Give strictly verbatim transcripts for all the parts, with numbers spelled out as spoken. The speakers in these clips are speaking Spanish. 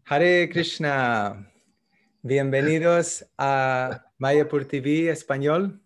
Hare Krishna, bienvenidos a Mayapur T V Español.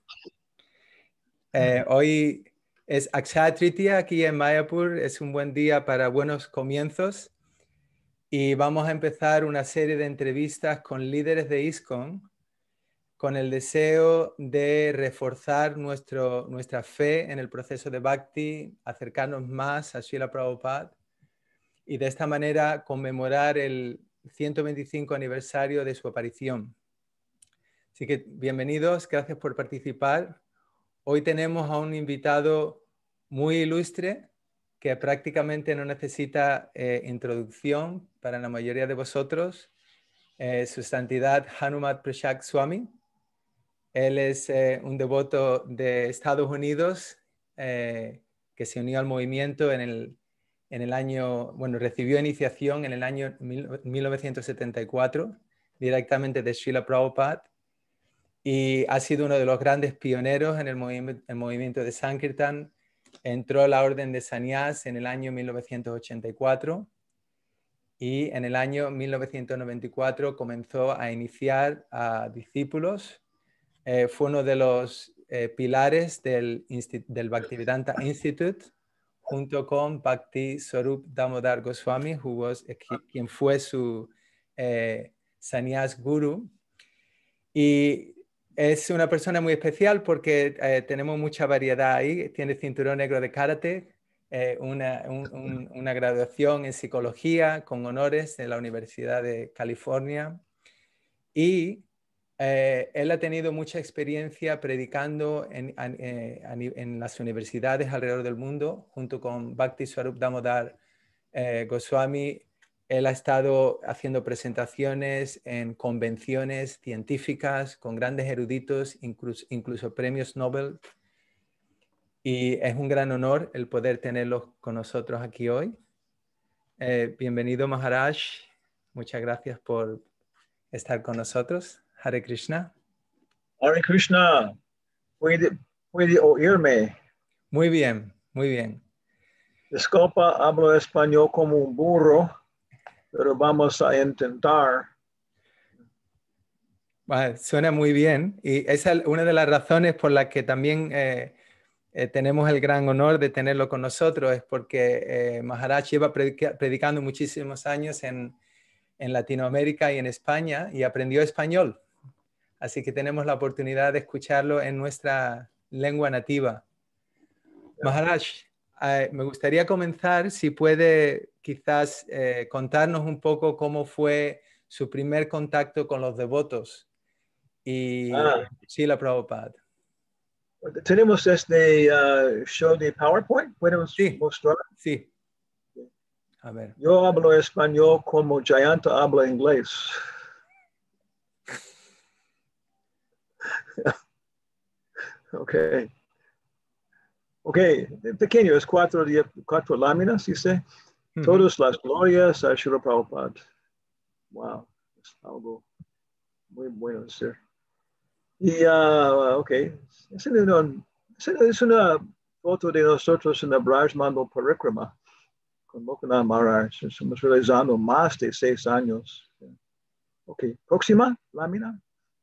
Eh, hoy es Akshaya Tritiya aquí en Mayapur, es un buen día para buenos comienzos y vamos a empezar una serie de entrevistas con líderes de ISKCON con el deseo de reforzar nuestro, nuestra fe en el proceso de Bhakti, acercarnos más a Srila Prabhupada y de esta manera conmemorar el ciento veinticinco aniversario de su aparición. Así que bienvenidos, gracias por participar. Hoy tenemos a un invitado muy ilustre que prácticamente no necesita eh, introducción para la mayoría de vosotros. Eh, su santidad Hanumat Prashad Swami. Él es eh, un devoto de Estados Unidos eh, que se unió al movimiento en el en el año, bueno, recibió iniciación en el año mil novecientos setenta y cuatro directamente de Srila Prabhupada y ha sido uno de los grandes pioneros en el, movi el movimiento de Sankirtan. Entró a la orden de Sannyas en el año mil novecientos ochenta y cuatro y en el año mil novecientos noventa y cuatro comenzó a iniciar a discípulos. Eh, fue uno de los eh, pilares del, del Bhaktivedanta Institute, junto con Bhakti Swarup Damodar Goswami, who was, quien fue su eh, sannyas guru. Y es una persona muy especial porque eh, tenemos mucha variedad ahí. Tiene cinturón negro de karate, eh, una, un, un, una graduación en psicología con honores en la Universidad de California. Y eh, él ha tenido mucha experiencia predicando en, en, en, en las universidades alrededor del mundo, junto con Bhakti Swarup Damodar eh, Goswami. Él ha estado haciendo presentaciones en convenciones científicas con grandes eruditos, incluso, incluso premios Nobel. Y es un gran honor el poder tenerlos con nosotros aquí hoy. Eh, bienvenido, Maharaj. Muchas gracias por estar con nosotros. Hare Krishna. Hare Krishna. ¿Puede, puede oírme? Muy bien, muy bien. Disculpa, hablo español como un burro, pero vamos a intentar. Bueno, suena muy bien y esa es una de las razones por las que también eh, eh, tenemos el gran honor de tenerlo con nosotros, es porque eh, Maharaj lleva predica, predicando muchísimos años en, en Latinoamérica y en España y aprendió español. Así que tenemos la oportunidad de escucharlo en nuestra lengua nativa. Maharaj, eh, me gustaría comenzar, si puede quizás eh, contarnos un poco cómo fue su primer contacto con los devotos y Ah, Srila Prabhupada. tenemos este uh, show de PowerPoint. ¿Podemos Sí, mostrar? sí. A ver. Yo hablo español como Jayanta habla inglés. Ok. Ok, pequeño, es cuatro, cuatro láminas, dice. Uh-huh. Todas las glorias a Srila Prabhupada. Wow, es algo muy bueno decir. Y, uh, ok, es una, es una foto de nosotros en la Braj Mandal Parikrama con Lokanath Maharaj. Estamos realizando más de seis años. Ok, próxima lámina.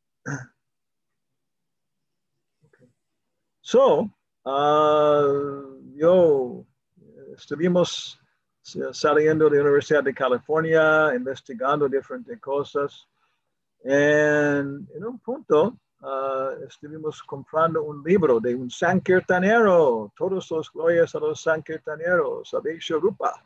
Okay. So, uh, yo estuvimos saliendo de la Universidad de California, investigando diferentes cosas. En, en un punto, uh, estuvimos comprando un libro de un Sankirtanero, todos los glorias a los Sankirtaneros, a Vishwarupa.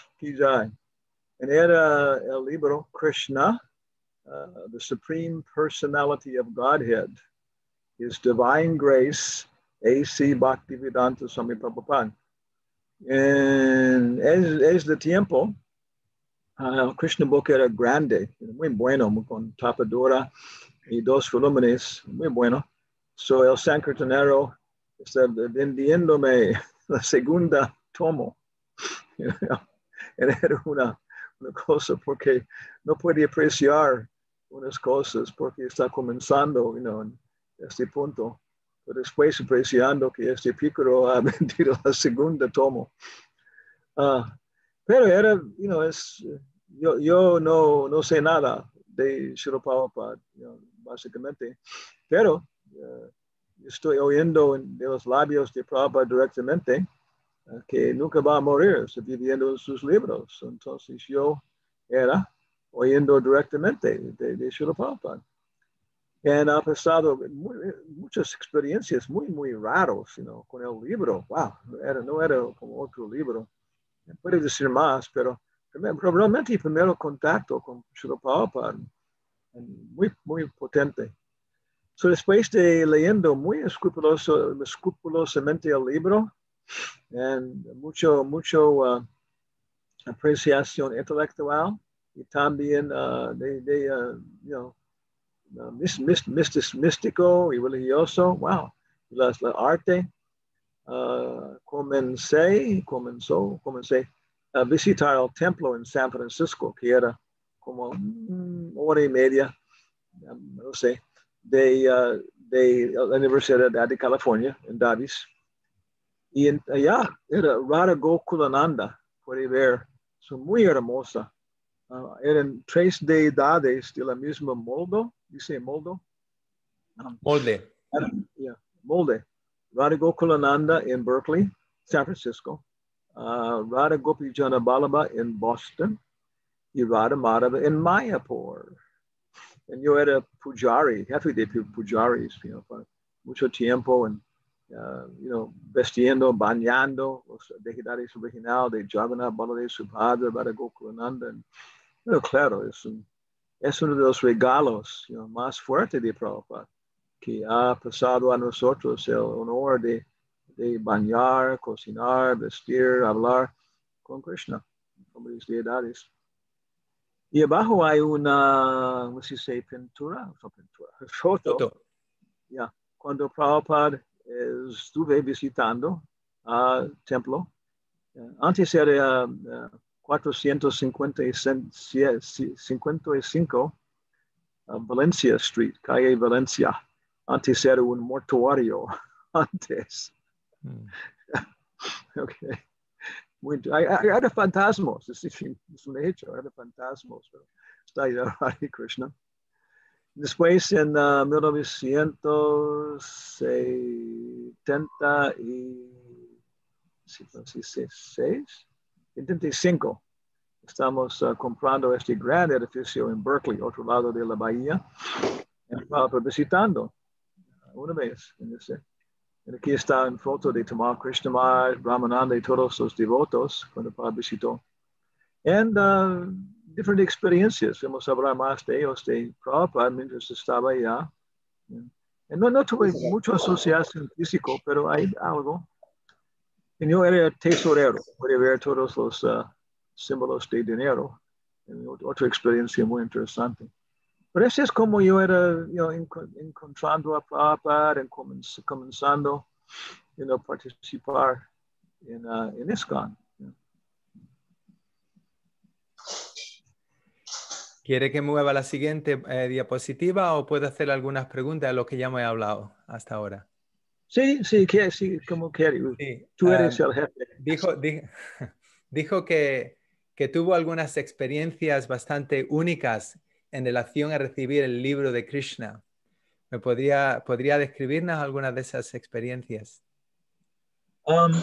Era el libro Krishna, uh, the Supreme Personality of Godhead, His Divine Grace, A C Bhaktivedanta Swami Prabhupada. En, es, es de tiempo, uh, Krishna Book era grande, muy bueno, con tapadura y dos volúmenes, muy bueno. So el Sankirtanero está vendiéndome la segunda tomo. Era una, una cosa porque no puede apreciar unas cosas porque está comenzando, you know, en este punto. Pero después apreciando que este pícaro ha vendido la segunda tomo. Uh, pero era, you know, es, yo, yo no, no sé nada de Srila Prabhupada, you know, básicamente, pero uh, estoy oyendo de los labios de Prabhupada directamente uh, que nunca va a morir, se viviendo en sus libros. Entonces yo era oyendo directamente de, de Srila Prabhupada. Y ha pasado muy, muchas experiencias muy, muy raros, you know, con el libro. Wow, no era, no era como otro libro. Puede decir más, pero probablemente el primer contacto con Srila Prabhupada muy, muy potente. So, después de leyendo muy escrupuloso, escrupulosamente el libro, and mucho, mucho uh, apreciación intelectual y también uh, de, de uh, you know, uh, místico, místico y religioso, wow, la, la arte. Uh, comencé, comenzó, comencé a visitar el templo en San Francisco, que era como una hora y media, no sé, de, uh, de la Universidad de California, en Davis. Y en, allá era Radha Gokulananda, puede ver, son muy hermosa. Uh, eran tres deidades de la misma molde, dice molde. Um, molde. Yeah, molde. Radha Gokulananda in Berkeley, San Francisco. Uh, Radha Gopijana Ballabha in Boston. Y Radha Madhava in Mayapur. And yo era pujari, jefe de pujaris, you know, for mucho tiempo, and, uh, you know, vestiendo, bañando, los deidades original de Jagannath, Baladev, Subhadra, Radha Gokulananda. And, you know, claro, es, un, es uno de los regalos, you know, más fuertes de Prabhupada, que ha pasado a nosotros el honor de, de bañar, cocinar, vestir, hablar con Krishna, con las deidades. Y abajo hay una, ¿cómo se dice? Pintura, no pintura, foto. Foto. Yeah. Cuando Prabhupada estuve visitando el uh, templo, uh, antes era uh, cuatrocientos cincuenta y cinco uh, Valencia Street, calle Valencia. Antes era un mortuario, antes. Mm. Okay. Muy, hay, hay, hay fantasmas, es, es un hecho, hay fantasmas, pero está ahí Hare Krishna. Después en uh, mil novecientos setenta y cinco estamos uh, comprando este gran edificio en Berkeley, otro lado de la bahía, y uh, visitando una vez en ese. Y aquí está en foto de Tamal Krishnamaj, Brahmananda y todos los devotos cuando Prabhupada visitó. Y uh, diferentes experiencias. Vamos a hablar más de ellos de Prabhupada mientras estaba allá. Y no, no tuve mucha asociación físico, pero hay algo. Y yo era tesorero. Puede ver todos los uh, símbolos de dinero. Y otra experiencia muy interesante. Pero eso es como yo era, you know, encontrando a Prabhupada y comenz, comenzando you know, participar en, uh, en ISKCON. You know. ¿Quiere que mueva la siguiente eh, diapositiva o puedo hacer algunas preguntas a lo que ya me he hablado hasta ahora? Sí, sí, que, sí como quiere. Sí, Tú eres uh, el jefe. Dijo, dijo, dijo que, que tuvo algunas experiencias bastante únicas en relación a recibir el libro de Krishna. ¿Me podría, podría describirnos algunas de esas experiencias? Um,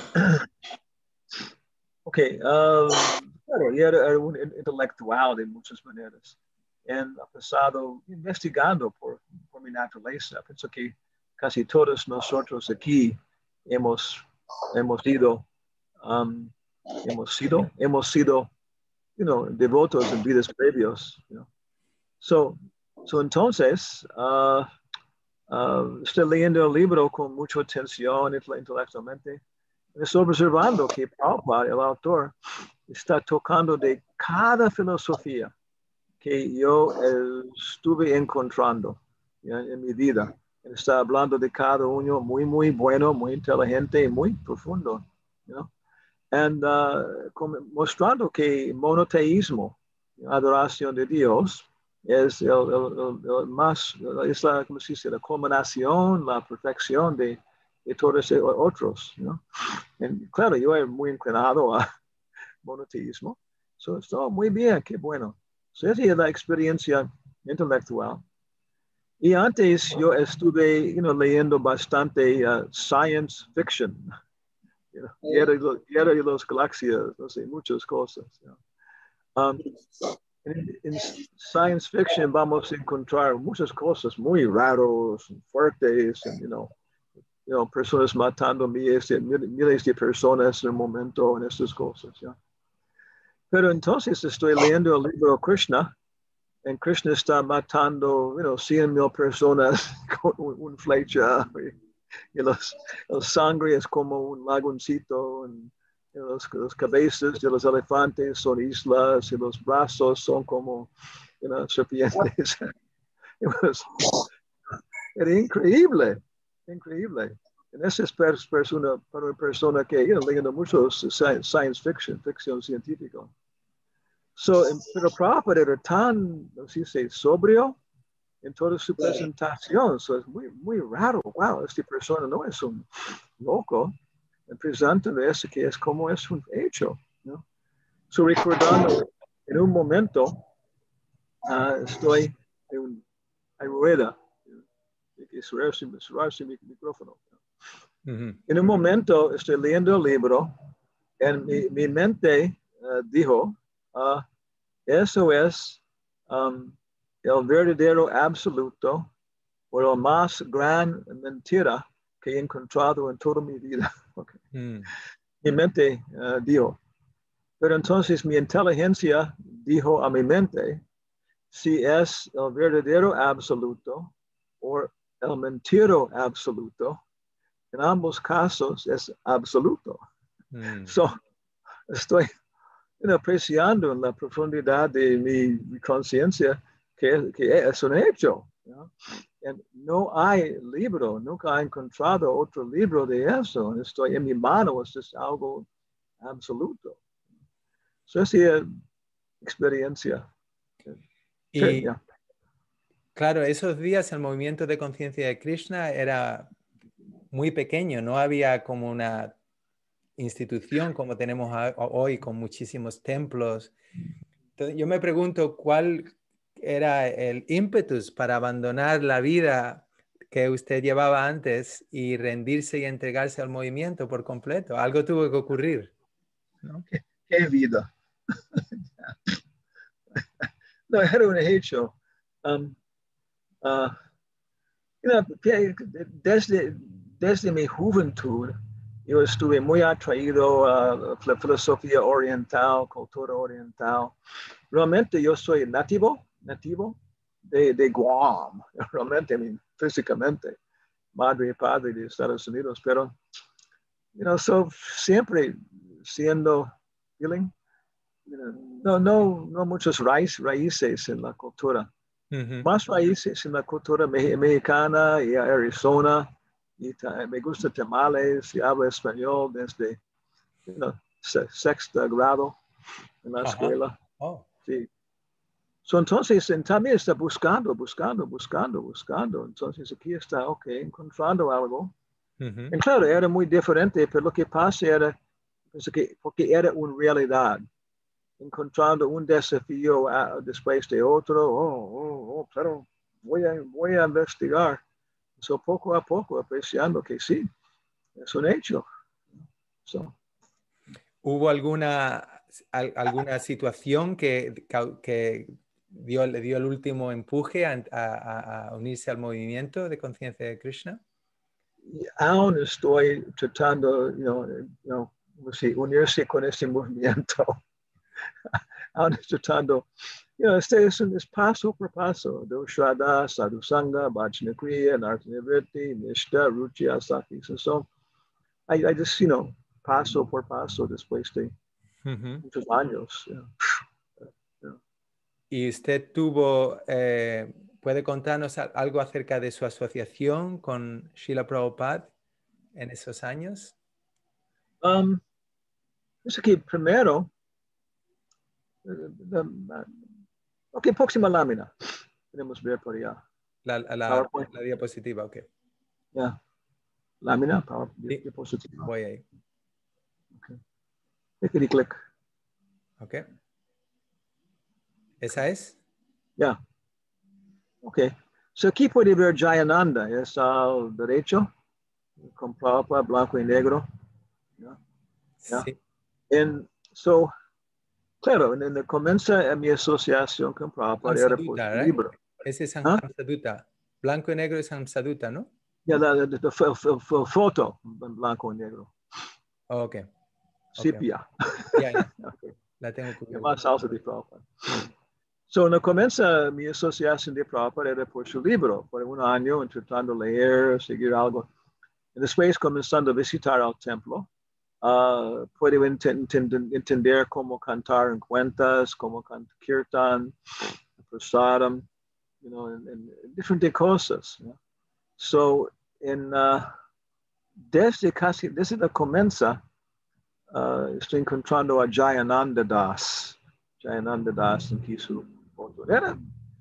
ok, um, claro, y era, era un intelectual de muchas maneras. Y ha pasado investigando por, por mi naturaleza. Pienso que casi todos nosotros aquí hemos, hemos ido, um, hemos sido, hemos sido, you know, devotos en vidas previos. You know. So, so entonces, uh, uh, estoy leyendo el libro con mucha atención intelectualmente. Estoy observando que Prabhupada, el autor, está tocando de cada filosofía que yo estuve encontrando ¿ya? En mi vida. Está hablando de cada uno muy, muy bueno, muy inteligente y muy profundo. ¿no? And, uh, mostrando que monoteísmo, adoración de Dios, es el, el, el, el más, es la, ¿cómo se dice? La culminación, la perfección de, de todos otros. ¿no? And, claro, yo era muy inclinado a monoteísmo. So, so muy bien, qué bueno. So, esa es la experiencia intelectual. Y antes yo estuve you know, leyendo bastante uh, science fiction. You know, Guerra, Guerra de las Galaxias, no sé, muchas cosas. You know. um, en, en science fiction vamos a encontrar muchas cosas muy raros, fuertes, and, you know, you know, personas matando miles de, miles de personas en el momento en estas cosas. ¿Ya? Pero entonces estoy leyendo el libro de Krishna, y Krishna está matando, you know, cien mil personas con un, un flecha, y, y los, el sangre es como un laguncito, y, y los, los cabezas de los elefantes son islas, y los brazos son como, you know, serpientes. was, era increíble, increíble. En esa es persona, para una persona que, you know, leyendo mucho science fiction, ficción científica. So, pero Prabhupada era tan, así se sobrio en toda su presentación. So, es muy, muy raro. Wow, esta persona no es un loco. Presentando eso que es como es un hecho. ¿No? So, recordando, en un momento, uh, estoy en un, hay rueda. Hay que cerrarse, cerrarse mi micrófono. Uh-huh. En un momento, estoy leyendo el libro, y mi, mi mente uh, dijo, uh, eso es um, el verdadero absoluto o la más gran mentira que he encontrado en toda mi vida. Okay. Mm. Mi mente uh, dijo. Pero entonces mi inteligencia dijo a mi mente si es el verdadero absoluto o el mentiro absoluto. En ambos casos es absoluto. Mm. So, estoy apreciando en la profundidad de mi, mi conciencia que, que es un hecho. ¿No? no hay libro, nunca he encontrado otro libro de eso. Estoy en mi mano, esto es algo absoluto. So, esa es experiencia. Y sí, yeah. Claro, esos días el movimiento de conciencia de Krishna era muy pequeño, no había como una institución como tenemos hoy con muchísimos templos. Entonces, yo me pregunto cuál era el ímpetus para abandonar la vida que usted llevaba antes y rendirse y entregarse al movimiento por completo. Algo tuvo que ocurrir, ¿no? ¿Qué, qué vida? No, era un hecho. Um, uh, you know, desde, desde mi juventud, yo estuve muy atraído a la filosofía oriental, cultura oriental. Realmente yo soy nativo, nativo de, de Guam, realmente, I mean, físicamente, madre y padre de Estados Unidos, pero, you know, so, siempre siendo feeling, you know, no, no, no muchos raíces, raíces en la cultura. Uh-huh. Más raíces en la cultura me mexicana y Arizona, y me gusta tamales y hablo español desde you know, sexto grado en la uh-huh. escuela. Oh. Sí. So, entonces, también está buscando, buscando, buscando, buscando. Entonces, aquí está, ok, encontrando algo. Uh-huh. Y claro, era muy diferente, pero lo que pasa era, que, porque era una realidad. Encontrando un desafío uh, después de otro, oh, oh, oh, pero voy a, voy a investigar. So, poco a poco, apreciando que sí, es un hecho. So. ¿Hubo alguna, alguna situación que, que dio, le dio el último empuje a, a, a unirse al movimiento de conciencia de Krishna? Aún estoy tratando, you know, you know, sí, unirse con este movimiento. Aún estoy tratando, you know, este es, un, es paso por paso. Do Shraddha, Sadhusanga, Bhajnakriya, Nartanivriti, Nishta, Ruchi, Asakti. So, so I, I just, you know, paso por paso después de uh-huh. muchos años. Yeah. Yeah. ¿Y usted tuvo, eh, puede contarnos algo acerca de su asociación con Srila Prabhupada en esos años? Um, es que primero, uh, um, uh, ok, próxima lámina. Tenemos ver por allá. La, la, la diapositiva, ok. Ya. Yeah. Lámina, power, sí. Diapositiva. Voy ahí. Ok. Clic, clic. Ok. ¿Esa es? Ya. Yeah. Ok. So aquí puede ver Jayananda, es al derecho, con Prabhupada, blanco y negro. Yeah. Yeah. Sí. And so, claro, en, en comienza mi asociación con Prabhupada era por Hamsadutta, su right? libro. Ese es ¿Ah? Hamsadutta. Blanco y negro es Hamsadutta, ¿no? Ya, yeah, la, la, la foto en blanco y negro. Oh, ok. Sepia. Ya, ya. Okay. La tengo cubierta. Más salsa de Prabhupada. So, no comienza mi asociación de Prabhupada era por su libro, por un año, intentando leer, seguir algo. Y después comenzando a visitar al templo, uh, puedo ent ent entender cómo cantar en cuentas, cómo cantar kirtan, prasadam, you know, en, en diferentes cosas. You know? So, en, uh, desde casi, desde la comienza, uh, estoy encontrando a Jayananda Das. Jayananda Das en Kisu. Era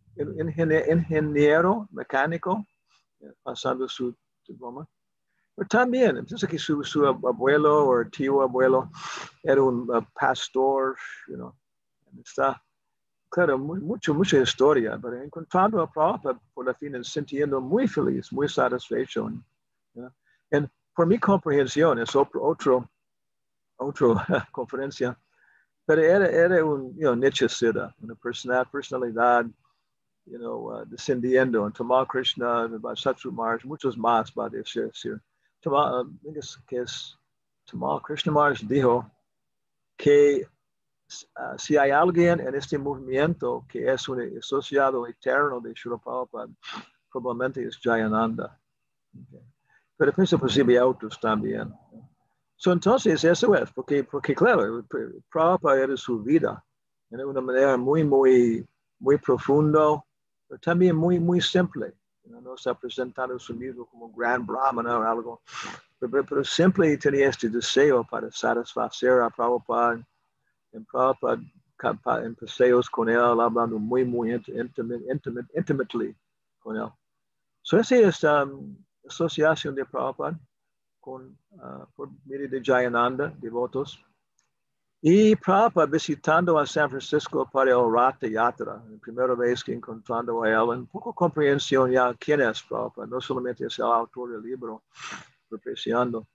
ingeniero mecánico, pasando su diploma. Pero también, entonces que su, su abuelo o tío abuelo era un uh, pastor, you know, está, claro, muy, mucho, mucha historia, pero encontrando a Prabhupada por la fin, sintiendo muy feliz, muy satisfecho. You know? Y por mi comprensión, es otro, otro, otro conferencia, pero era, era un, you know, nechecida, una personalidad, personalidad, you know, uh, descendiendo en Tamal Krishna, Satru Maharaj, muchos más va a decir. Tamal, uh, que es Tamal Krishna Maharaj dijo que uh, si hay alguien en este movimiento que es un asociado eterno de Srila Prabhupada, probablemente es Jayananda. Okay. Pero pienso posible otros también. So, entonces, eso es, porque, porque claro, Prabhupada era su vida, de una manera muy, muy, muy profunda, pero también muy, muy simple. You know, no está presentando su mismo como gran brahmana o algo, pero, pero siempre tenía este deseo para satisfacer a Prabhupada, en Prabhupada, en paseos con él, hablando muy, muy intimate, intimate, intimately con él. So, esa es la um, asociación de Prabhupada con, uh, por medio de Jayananda, devotos. Y Prabhupada visitando a San Francisco para el Ratha Yatra, la primera vez que encontrando a él, un poco comprensión ya quién es Prabhupada, no solamente es el autor del libro, apreciando.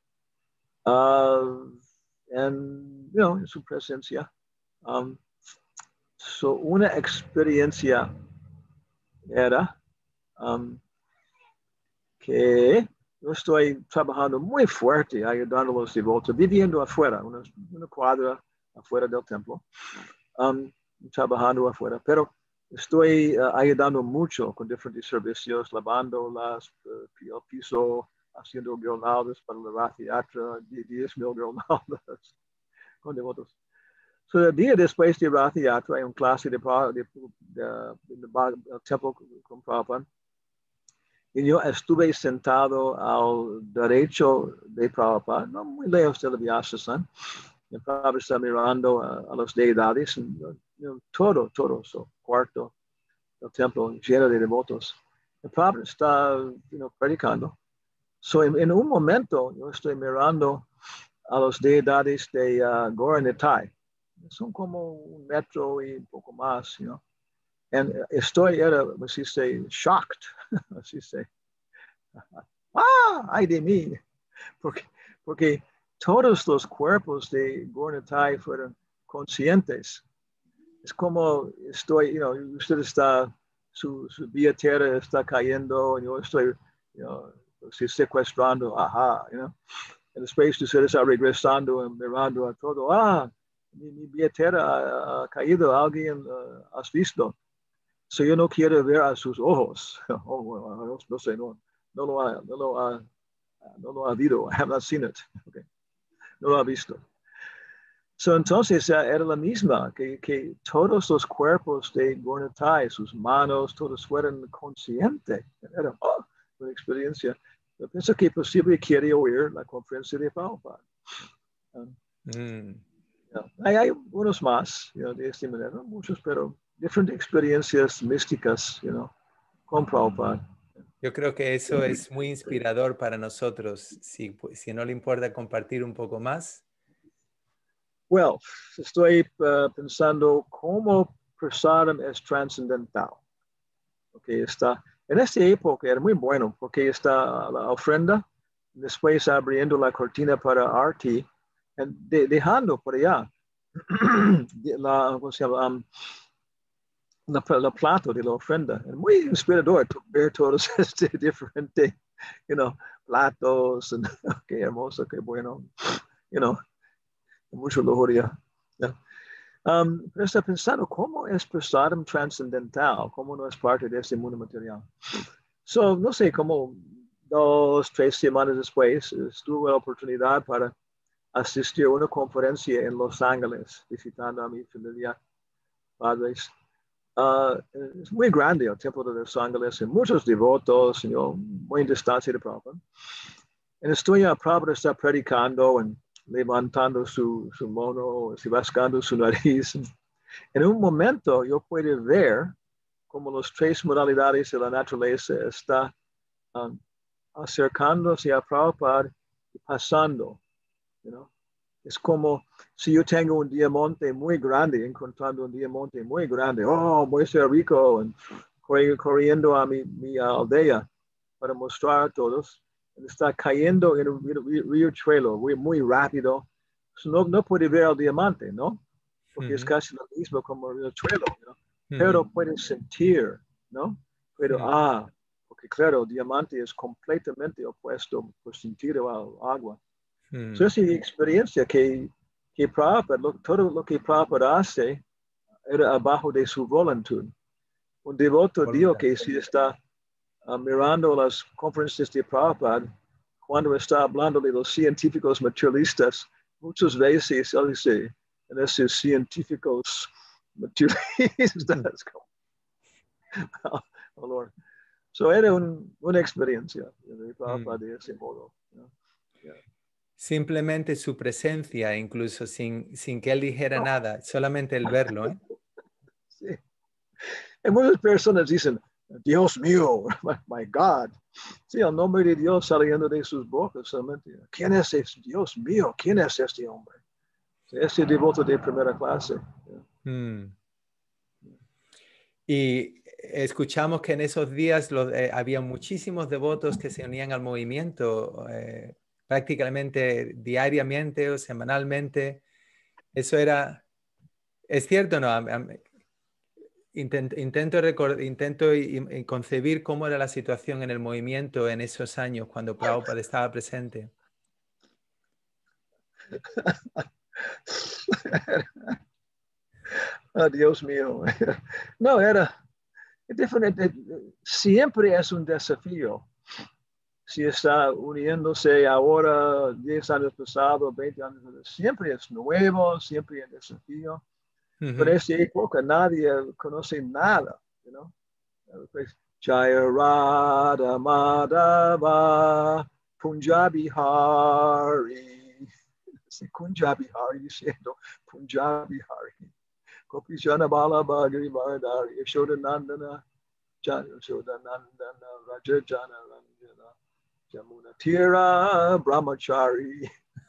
Uh, en, you know, en su presencia. Um, so una experiencia era um, que yo estoy trabajando muy fuerte, ayudando a los devotos, viviendo afuera, una, una cuadra afuera del templo, um, trabajando afuera, pero estoy uh, ayudando mucho con diferentes servicios, lavando las, uh, el piso, haciendo guirnaldas para la Ratha Yatra, diez mil guirnaldas con devotos. So, el día después de Ratha Yatra hay una clase de, de, de, de, de, de templo con Prabhupada. Y yo estuve sentado al derecho de Prabhupada, no muy lejos de la Vyasa-san. Y Prabhupada está mirando a, a las deidades, y, you know, todo, todo su cuarto, el templo lleno de devotos. Y Prabhupada está, you know, predicando. So, en, en un momento, yo estoy mirando a las deidades de uh, Gaura-Nitai. Son como un metro y un poco más, you know. And estoy, era, así se, shocked, así se. Ah, ay de mí, porque, porque todos los cuerpos de Gaura-Nitai fueron conscientes. Es como estoy, you know, usted está, su, su billetera está cayendo, yo estoy, you know, secuestrando, ajá, you know. Y después usted está regresando, mirando a todo, ah, mi, mi billetera ha, ha caído, alguien uh, has visto. So yo no quiero ver a sus ojos. Oh, bueno, no, no sé, no, no lo ha, no lo ha, no lo ha habido. I have not seen it. Okay. No lo ha visto. So entonces uh, era la misma, que, que todos los cuerpos de Gaura-Nitai, sus manos, todos fueron conscientes. Era oh, una experiencia. Yo pienso que posible quiere oír la conferencia de Prabhupada. Um, mm. yeah. hay, hay unos más, you know, de esta manera, no muchos, pero diferentes experiencias místicas, you know, con Prabhupada. Yo creo que eso es muy inspirador para nosotros. Si, si no le importa compartir un poco más. Well, estoy uh, pensando cómo prasadam es trascendental. Okay, está, en esta época era muy bueno porque está la ofrenda, después abriendo la cortina para Arti, de, dejando por allá la, ¿cómo se llama? Um, la, la plato de la ofrenda. Es muy inspirador ver todos estos diferentes, you know, platos, and, qué hermoso, qué bueno, you know, mucho lujuria. Yeah. Um, pero está pensando cómo es prasadam trascendental, cómo no es parte de este mundo material. So, no sé, como dos, tres semanas después, tuve la oportunidad para asistir a una conferencia en Los Ángeles, visitando a mi familia, padres. Uh, es muy grande el templo de Los Ángeles, y muchos devotos, you know, muy distancia de Prabhupada. Y estoy a Prabhupada está predicando y levantando su, su mono, y rascando su nariz. En un momento yo puedo ver como las tres modalidades de la naturaleza están um, acercándose a Prabhupada y pasando, you know. Es como si yo tengo un diamante muy grande, encontrando un diamante muy grande, oh, voy a ser rico, y corriendo a mi, mi aldea para mostrar a todos. Está cayendo en un riachuelo muy, muy rápido. So no, no puede ver el diamante, ¿no? Porque uh-huh. es casi lo mismo como el riachuelo, ¿no? Uh-huh. Pero puede sentir, ¿no? Pero, uh-huh. ah, porque claro, el diamante es completamente opuesto por sentir el agua. Hmm. So, esa experiencia que, que Prabhupada, lo, todo lo que Prabhupada hace era abajo de su voluntad. Un devoto dijo que si está uh, mirando las conferencias de Prabhupada, cuando está hablando de los científicos materialistas, muchas veces él dice, en esos científicos materialistas, oh, oh Lord. So, era un, una experiencia de Prabhupada hmm. de ese modo. ¿No? Yeah. Simplemente su presencia, incluso sin, sin que él dijera no. nada, solamente el verlo, ¿eh? Sí. Y muchas personas dicen, Dios mío, my, my God. Sí, el nombre de Dios saliendo de sus bocas solamente. ¿Quién es ese Dios mío? ¿Quién es este hombre? Sí, ese devoto de primera clase. Yeah. Hmm. Y escuchamos que en esos días los, eh, había muchísimos devotos que se unían al movimiento, eh, prácticamente diariamente o semanalmente. Eso era, ¿es cierto o no? Intento, intento, record, intento y, y concebir cómo era la situación en el movimiento en esos años cuando Prabhupada estaba presente. Oh, Dios mío. No, era diferente. Siempre es un desafío. Si está uniéndose ahora, diez años pasados, veinte años, siempre es nuevo, siempre es desafío. Uh-huh. Pero en esta época nadie conoce nada, you know? Pues, Jaya Radha Madhava Punjabi Hari. Punjabi Hari diciendo Punjabi Hari. Kopishana Bala Bhagiri Vardari Yashodanandana Yashodanandana Rajajana Ranjana Jamuna Tira Brahmachari.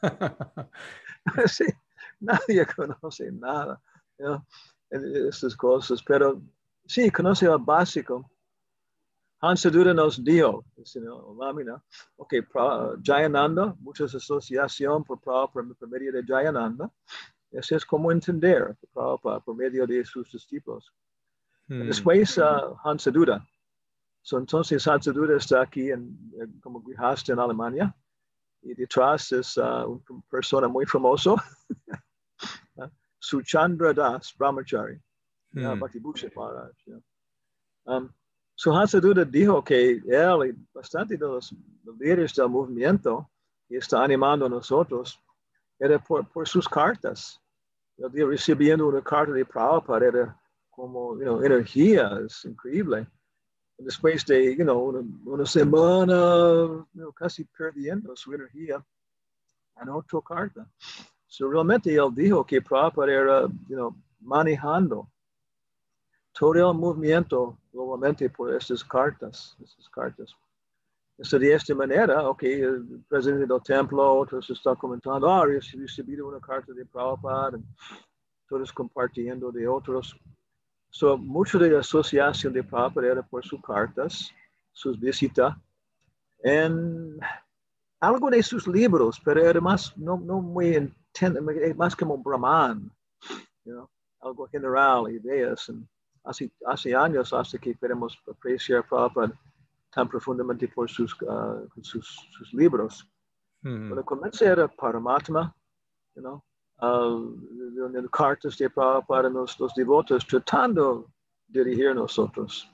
Sí, nadie conoce nada, you know, en estas cosas, pero sí, conoce el básico. Hansadura nos dijo, you lámina, ok, pra, Jayananda, muchas asociaciones por, por, por medio de Jayananda, eso es como entender por, por medio de sus discípulos. Hmm. Después, uh, Hansadura. So, entonces, Hansadura está aquí en, en, como Grihasta en Alemania. Y detrás es uh, una persona muy famosa, uh, Suchandra Das Brahmachari, hmm. yeah, Bhakti Bhushan Maharaj. Yeah. Um, so Hansadura dijo que él y bastante de los líderes del movimiento que está animando a nosotros era por, por sus cartas. El día recibiendo una carta de Prabhupada era como, you know, energía, es increíble. Después de, you know, una, una semana, you know, casi perdiendo su energía en otra carta. So realmente él dijo que Prabhupada era, you know, manejando todo el movimiento globalmente por estas cartas, estas cartas. So de esta manera, ok, el presidente del templo, otros están comentando, ah, he recibido una carta de Prabhupada, todos compartiendo de otros. So, mucho de la asociación de Prabhupada era por sus cartas, sus visitas, en algo de sus libros, pero era más, no, no muy intenso, más como Brahman, you know, algo general, ideas. And hace, hace años hasta que podemos apreciar a Prabhupada tan profundamente por sus, uh, sus, sus libros. Mm-hmm. Cuando comencé era Paramatma, you know, uh, en cartas de Prabhupada, los, los devotos tratando de dirigir nosotros.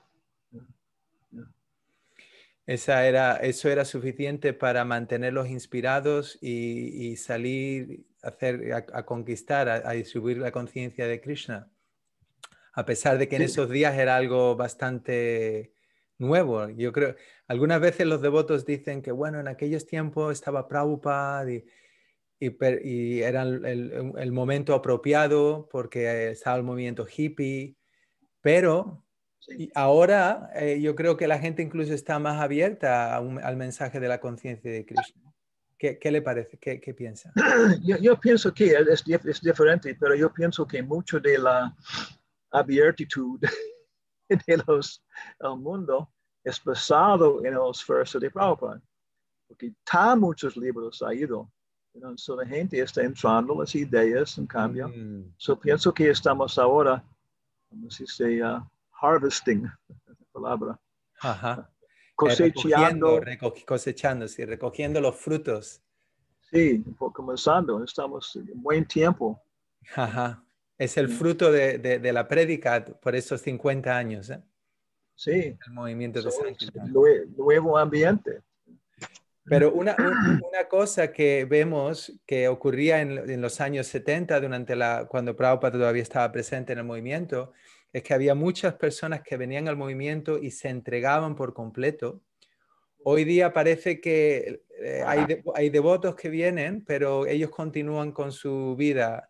Esa era, eso era suficiente para mantenerlos inspirados y, y salir hacer, a, a conquistar, a, a distribuir la conciencia de Krishna. A pesar de que en esos días era algo bastante nuevo. Yo creo, algunas veces los devotos dicen que, bueno, en aquellos tiempos estaba Prabhupada y, y, y era el, el, el momento apropiado porque estaba el movimiento hippie, pero... Y ahora eh, yo creo que la gente incluso está más abierta a un, al mensaje de la conciencia de Krishna. ¿Qué, qué le parece? ¿Qué, qué piensa? Yo, yo pienso que es, es diferente, pero yo pienso que mucho de la abiertitud de los, el mundo es basado en el esfuerzo de Prabhupada, porque tan muchos libros ha ido. You know, so la gente está entrando las ideas en cambio. Mm. So pienso que estamos ahora, como se dice, uh, harvesting, la palabra. Ajá. Cosechando. Eh, recogiendo, cosechando, sí, recogiendo los frutos. Sí, comenzando, estamos en buen tiempo. Ajá. Es el fruto de, de, de la prédica por esos cincuenta años. ¿eh? Sí. El movimiento de Sankirtan. Nuevo ambiente. Pero una, una cosa que vemos que ocurría en, en los años setenta, durante la, cuando Prabhupada todavía estaba presente en el movimiento, es que había muchas personas que venían al movimiento y se entregaban por completo. Hoy día parece que eh, hay, de, hay devotos que vienen, pero ellos continúan con su vida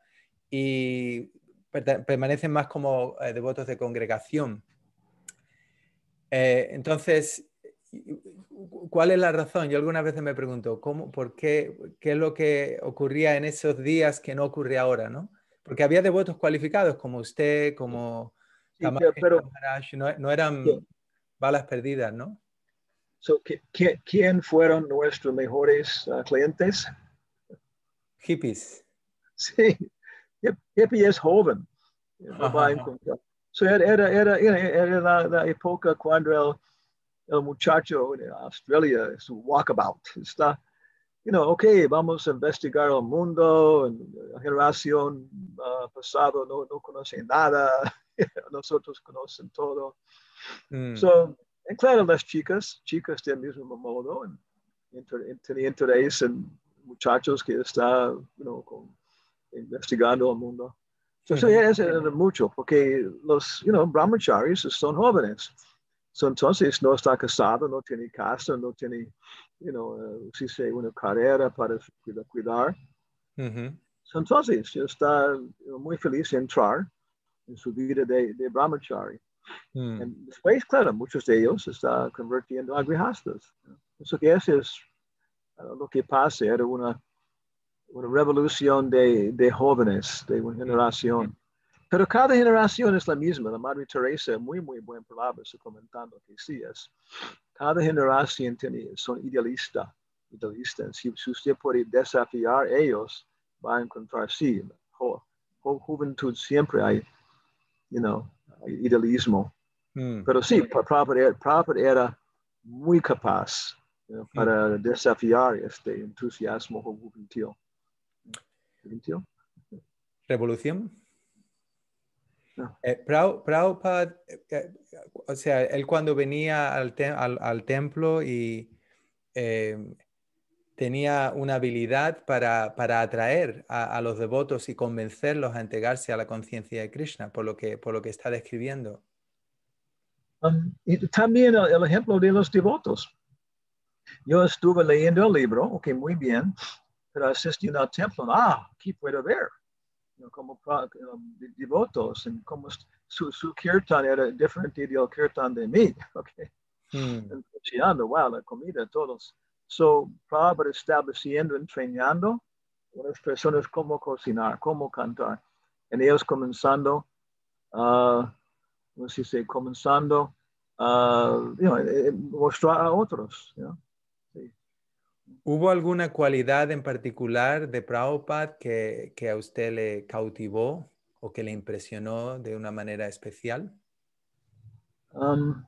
y permanecen más como eh, devotos de congregación. Eh, entonces, ¿cuál es la razón? Yo algunas veces me pregunto, ¿cómo, ¿por qué, qué es lo que ocurría en esos días que no ocurre ahora, ¿no? Porque había devotos cualificados como usted, como sí, pero, pero, Maharaj, no, no eran sí. balas perdidas, ¿no? So, ¿quién fueron nuestros mejores uh, clientes? Hippies. Sí, hippie es joven. No va a encontrar. So, era, era, era, era la, la época cuando el, el muchacho de Australia, su walkabout, está, you know, ok, vamos a investigar el mundo, la generación uh, pasada no, no conoce nada, nosotros conocen todo. Mm. So, en claro, las chicas, chicas del mismo modo, tienen interés en muchachos que están, you know, con, investigando el mundo. So, uh-huh. Eso es mucho, porque los, you know, brahmacharis son jóvenes. So, entonces, no está casado, no tiene casa, no tiene, you know, uh, si se una carrera para cuidar. Uh-huh. So, entonces, está you know, muy feliz en entrar en su vida de, de brahmachari. Mm. Y después, claro, muchos de ellos se están convirtiendo a grihastas. Eso que es, es uh, lo que pasa, era una, una revolución de, de jóvenes, de una generación. Mm. Pero cada generación es la misma. La Madre Teresa, muy, muy buena palabra, está comentando que sí es. Cada generación tiene, son idealistas. Idealistas. Si, si usted puede desafiar a ellos, va a encontrar, sí, jo, jo, juventud siempre hay, you know, hay idealismo. Mm. Pero sí, Prabhupada era muy capaz, you know, para mm. desafiar este entusiasmo juvenil. ¿Juvenil? ¿Revolución? No. Eh, Prabhupada, eh, o sea, él cuando venía al, te al, al templo y eh, tenía una habilidad para, para atraer a, a los devotos y convencerlos a entregarse a la conciencia de Krishna, por lo que, por lo que está describiendo. Um, y también el, el ejemplo de los devotos. Yo estuve leyendo el libro, ok, muy bien, pero asistí al templo, ah, aquí puedo ver, you know, como um, devotos, y como su, su kirtan era diferente del kirtan de mí, ok. Hmm. Entonces, wow, la comida, todos. So, Prabhupada estableciendo, entrenando a las personas cómo cocinar, cómo cantar. Y ellos comenzando a uh, como se dice, comenzando a uh, you know, eh, mostrar a otros. You know? Sí. ¿Hubo alguna cualidad en particular de Prabhupada que, que a usted le cautivó o que le impresionó de una manera especial? Um,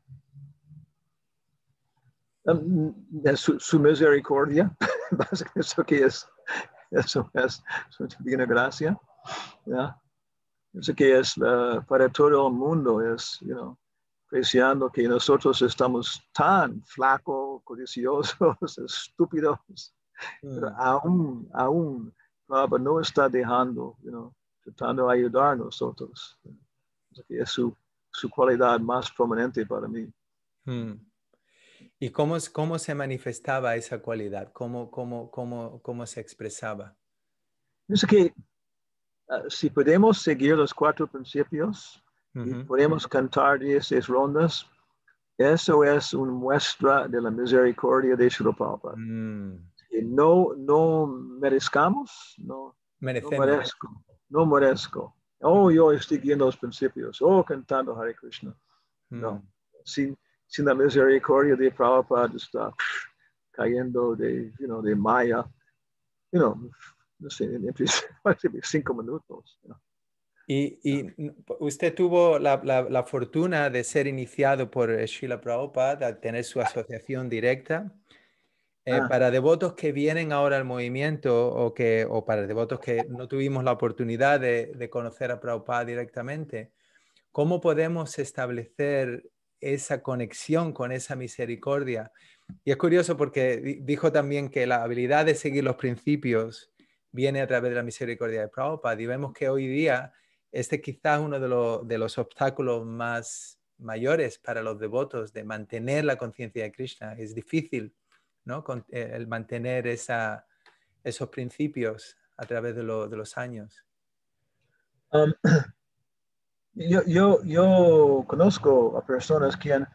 um, su, su misericordia, básicamente eso que es, eso es su divina gracia. ¿Ya? Eso que es uh, para todo el mundo, es, you know, apreciando que nosotros estamos tan flacos, codiciosos, estúpidos, mm. pero aún, aún, Prabhupada no está dejando, you know, tratando de ayudar a nosotros. Eso que es su, su cualidad más prominente para mí. Mm. ¿Y cómo, cómo se manifestaba esa cualidad? ¿Cómo, cómo, cómo, cómo se expresaba? Es que uh, si podemos seguir los cuatro principios uh-huh. y podemos cantar diez rondas, eso es una muestra de la misericordia de Srila Prabhupada. Mm. No, no merezcamos, no, no merezco, no merezco. Oh, yo estoy siguiendo los principios, oh, cantando Hare Krishna. Mm. No, sin, sin la misericordia de Prabhupada está pff, cayendo de, you know, de Maya, you know, no sé, entre cinco minutos. You know. Y, y usted tuvo la, la, la fortuna de ser iniciado por Srila Prabhupada, al tener su asociación directa. Eh, ah. Para devotos que vienen ahora al movimiento o, que, o para devotos que no tuvimos la oportunidad de, de conocer a Prabhupada directamente, ¿cómo podemos establecer esa conexión con esa misericordia? Y es curioso porque dijo también que la habilidad de seguir los principios viene a través de la misericordia de Prabhupada, y vemos que hoy día este quizás uno de, lo, de los obstáculos más mayores para los devotos de mantener la conciencia de Krishna. Es difícil, ¿no? Con, eh, el mantener esa, esos principios a través de, lo, de los años. Um, yo, yo, yo conozco a personas que han,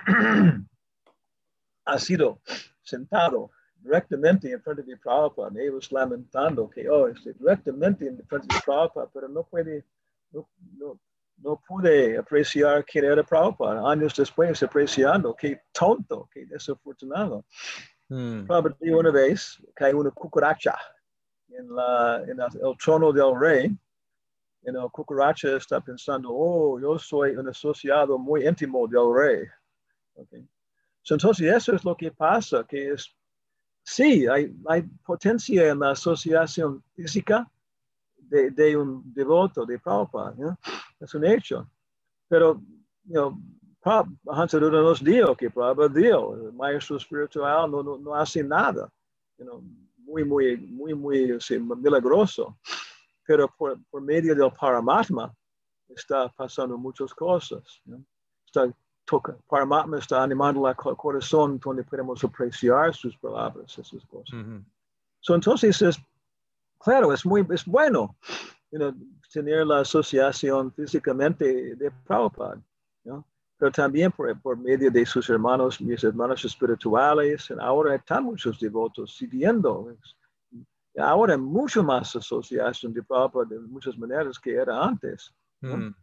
han sido sentado directamente en frente de Prabhupada, ellos lamentando que, oh, estoy directamente en frente de Prabhupada, pero no puede, no, no, no pude apreciar quién era Prabhupada. Años después apreciando, qué tonto, qué desafortunado. Hmm. Prabhupada dijo una vez que hay una cucaracha en, la, en el trono del rey. Y el cucaracha está pensando, oh, yo soy un asociado muy íntimo del rey. Okay. So, entonces, eso es lo que pasa, que es, sí, hay, hay potencia en la asociación física de, de un devoto de Prabhupada, ¿no? Es un hecho. Pero, you know, Hansaruddha nos dijo que Prabhupada dio, el maestro espiritual no, no, no hace nada, you know, muy, muy, muy, muy sí, milagroso. Pero por, por medio del Paramatma está pasando muchas cosas, ¿no? Está, toca, Paramatma está animando el corazón donde podemos apreciar sus palabras, esas cosas. Uh-huh. So, entonces, es, claro, es muy es bueno, you know, tener la asociación físicamente de Prabhupada, ¿no? Pero también por, por medio de sus hermanos, mis hermanos espirituales, ahora están muchos devotos siguiendo. Ahora hay mucho más asociación de Prabhupada de muchas maneras que era antes, ¿no? Mm.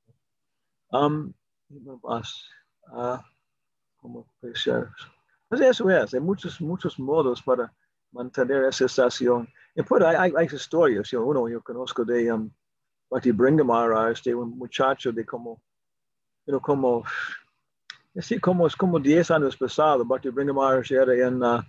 Um, más, uh, ¿cómo apreciar? Pues eso es, hay muchos, muchos modos para mantener esa estación. Y pues hay, hay, hay historias, yo, uno yo conozco de um, Bhakti Bringa Maharaj, de un muchacho de como, you know, como, así como es como diez años pasado, Bhakti Bringa Maharaj era en, uh,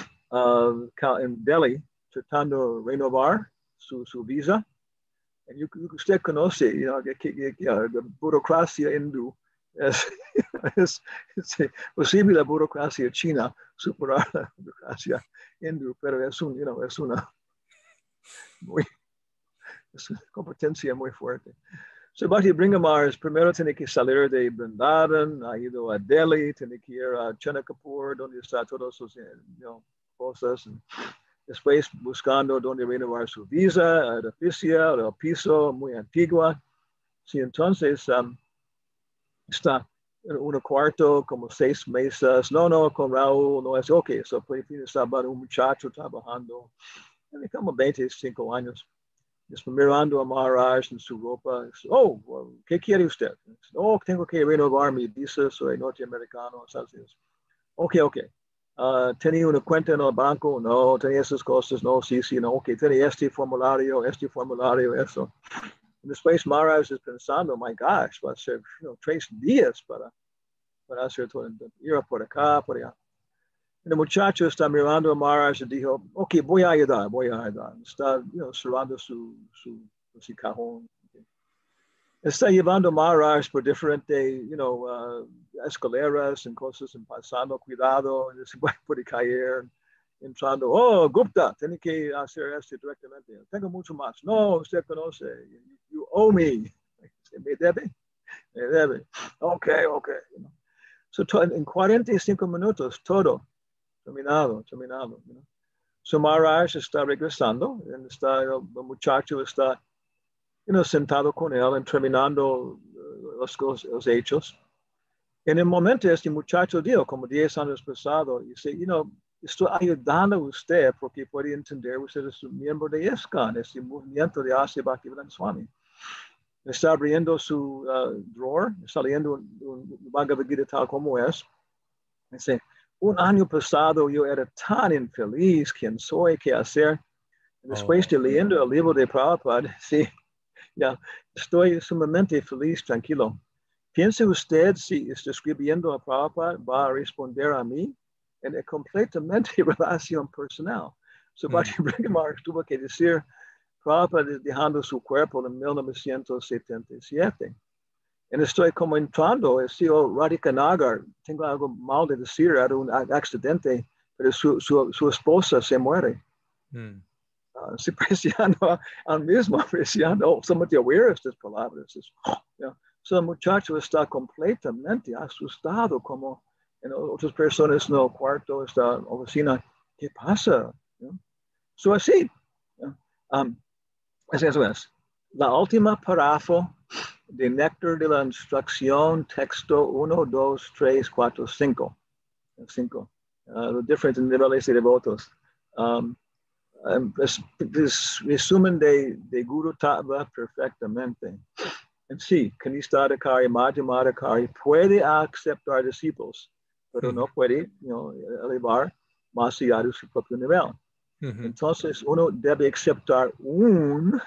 uh, en Delhi, tratando de renovar su, su visa. Y usted conoce, you know, que, que, que, la burocracia hindú. Es, es, es posible la burocracia china superar la burocracia hindú, pero es, un, you know, es una muy, es una competencia muy fuerte. So, Bhakti Bringa Maharaj primero tiene que salir de Vrindavan, ha ido a Delhi, tiene que ir a Chanakapur, donde está todas sus you know, cosas. And, después buscando dónde renovar su visa, edificio, el piso muy antigua. Sí, entonces um, está en un cuarto como seis meses. No, no, con Raúl no es ok. So, pues, estaba un muchacho trabajando, tiene como veinticinco años. Después mirando a Maharaj en su ropa, oh, well, ¿qué quiere usted? Oh, tengo que renovar mi visa, soy norteamericano, ¿sabes? Ok, ok. Uh, ¿tenía una cuenta en el banco? No, tenía esas cosas, no, sí, sí, no, ok, tenía este formulario, este formulario, eso. Después Maharaj es pensando, my gosh, va a ser, you know, tres días para, para hacer todo, ir por acá, por allá. El muchacho está mirando a Maharaj y dijo, ok, voy a ayudar, voy a ayudar. Está, you know, cerrando su, su, su cajón. Okay. Está llevando a Maharaj por diferentes, you know, uh, escaleras y cosas, en pasando, cuidado, se puede caer, entrando, oh, Gupta, tiene que hacer esto directamente. Tengo mucho más. No, usted conoce, you, you owe me. ¿Me debe? Me debe. Ok, ok. You know. So, en cuarenta y cinco minutos, todo. Terminado, terminado. You know? So Maharaj está regresando, está, el muchacho está, you know, sentado con él, terminando los, los hechos. En el momento, este muchacho dijo, como diez años pasado, dice, you know, estoy ayudando a usted porque puede entender, usted es un miembro de ISKCON, este movimiento de Asa Bhaktivedanta Swami. Está abriendo su uh, drawer, está leyendo un, un Bhagavad Gita tal como es. Dice, un año pasado yo era tan infeliz, quién soy, qué hacer. Después oh. de leyendo el libro de Prabhupada, sí, ya, estoy sumamente feliz, tranquilo. ¿Piensa usted si está escribiendo a Prabhupada va a responder a mí? En es completamente relación personal. So, Bhakti Vrinda Maharaj tuvo que decir, Prabhupada dejando su cuerpo en mil novecientos setenta y siete. Y estoy como entrando, es oh, Radhika Nagar, tengo algo mal de decir, era un accidente, pero su, su, su esposa se muere. Mm. Uh, se presiona al mismo, presiona, oh, somos aware de estas palabras. Es, yeah. So el muchacho está completamente asustado, como en otras personas en el cuarto, está en la oficina, ¿qué pasa? Yeah. So así, yeah. um, eso es. La última párrafo de Néctar de la Instrucción, texto uno, dos, tres, cuatro, cinco. cinco. Uh, los diferentes niveles de devotos. Um, um, es, es resumen de, de Guru Tattva perfectamente. En sí, Kanistadakari, Madhyamadakari puede aceptar discípulos, pero no puede, you know, elevar más allá de su propio nivel. Uh-huh. Entonces, uno debe aceptar un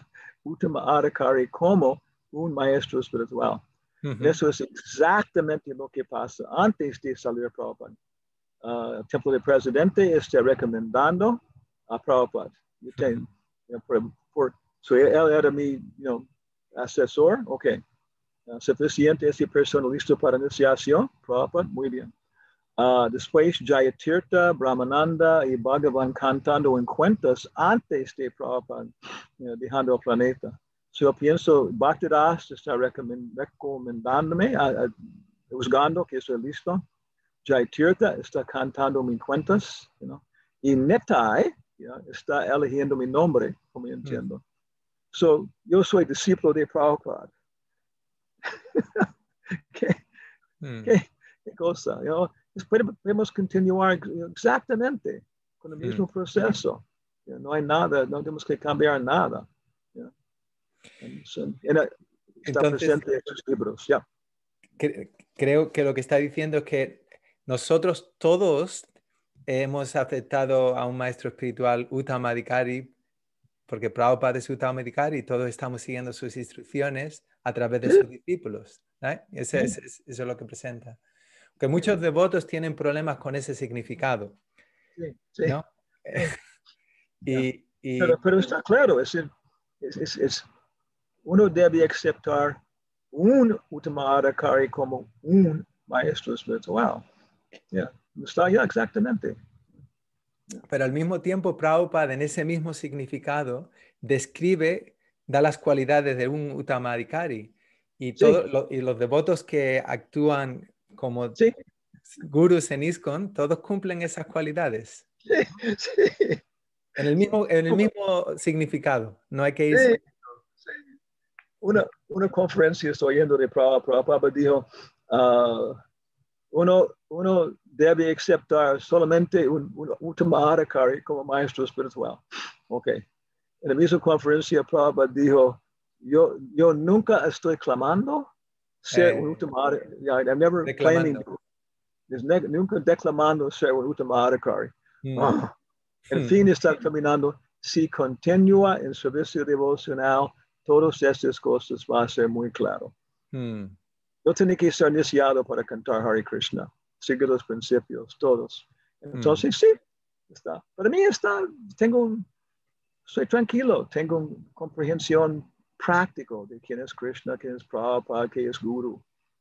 Uttama Adhikari como un maestro espiritual. Uh-huh. Eso es exactamente lo que pasa antes de salir Prabhupada. Uh, el Templo del Presidente está recomendando a Prabhupada. Yo tengo, uh-huh. you know, por, por, so él era mi, you know, asesor. Ok. Uh, suficiente esa persona listo para iniciación. Prabhupada, muy bien. Uh, después Jayatirtha, Brahmananda y Bhagavan cantando en cuentas antes de Prabhupada, you know, dejando el planeta. So yo pienso, Bhaktidas está recomend, recomendándome, uh, uh, juzgando que estoy listo. Jayatirtha está cantando mis cuentas, you know, y Nitai, you know, está eligiendo mi nombre, como yo entiendo. Mm. So yo soy discípulo de Prabhupada. ¿Qué, mm. ¿Qué, ¿Qué cosa? You know? Podemos continuar exactamente con el mismo mm. proceso. You know, no hay nada, no tenemos que cambiar nada. You know? so, en, está Entonces, presente en sus libros. Yeah. Cre creo que lo que está diciendo es que nosotros todos hemos aceptado a un maestro espiritual Uttama Adhikari porque Prabhupada es Uttama Adhikari y todos estamos siguiendo sus instrucciones a través de sí. sus discípulos. ¿eh? Ese, sí. es, eso es lo que presenta. Que muchos devotos tienen problemas con ese significado. Sí, sí. ¿No? y, y, pero, pero está claro, es, es, es, es, uno debe aceptar un Uttama Adhikari como un maestro espiritual. Yeah. Está ya exactamente. Yeah. Pero al mismo tiempo, Prabhupada en ese mismo significado describe, da las cualidades de un Uttama Adhikari. Y, todo, sí. lo, y los devotos que actúan como sí. gurus en ISKCON, todos cumplen esas cualidades. Sí, sí. En el mismo, en el mismo significado. No hay que ir... Sí, sí. Una, una conferencia estoy oyendo de Prabhupada, Prabhupada dijo, uh, uno, uno debe aceptar solamente un, un Uttama Adhikari como maestro espiritual. Ok. en la misma conferencia, Prabhupada dijo, yo, yo nunca estoy clamando ser Eh, un Uttama. Yeah, I'm never claiming, nunca declamando ser un Uttama-adhikari. Mm. Oh. El Hmm. fin está caminando. Si continúa en servicio devocional, todas estas cosas va a ser muy claro. Hmm. No tiene que ser iniciado para cantar Hare Krishna. Sigue los principios, todos. Entonces, mm. sí, está. Para mí está, tengo, soy tranquilo, tengo una comprensión práctica de quién es Krishna, quién es Prabhupada, quién es Guru.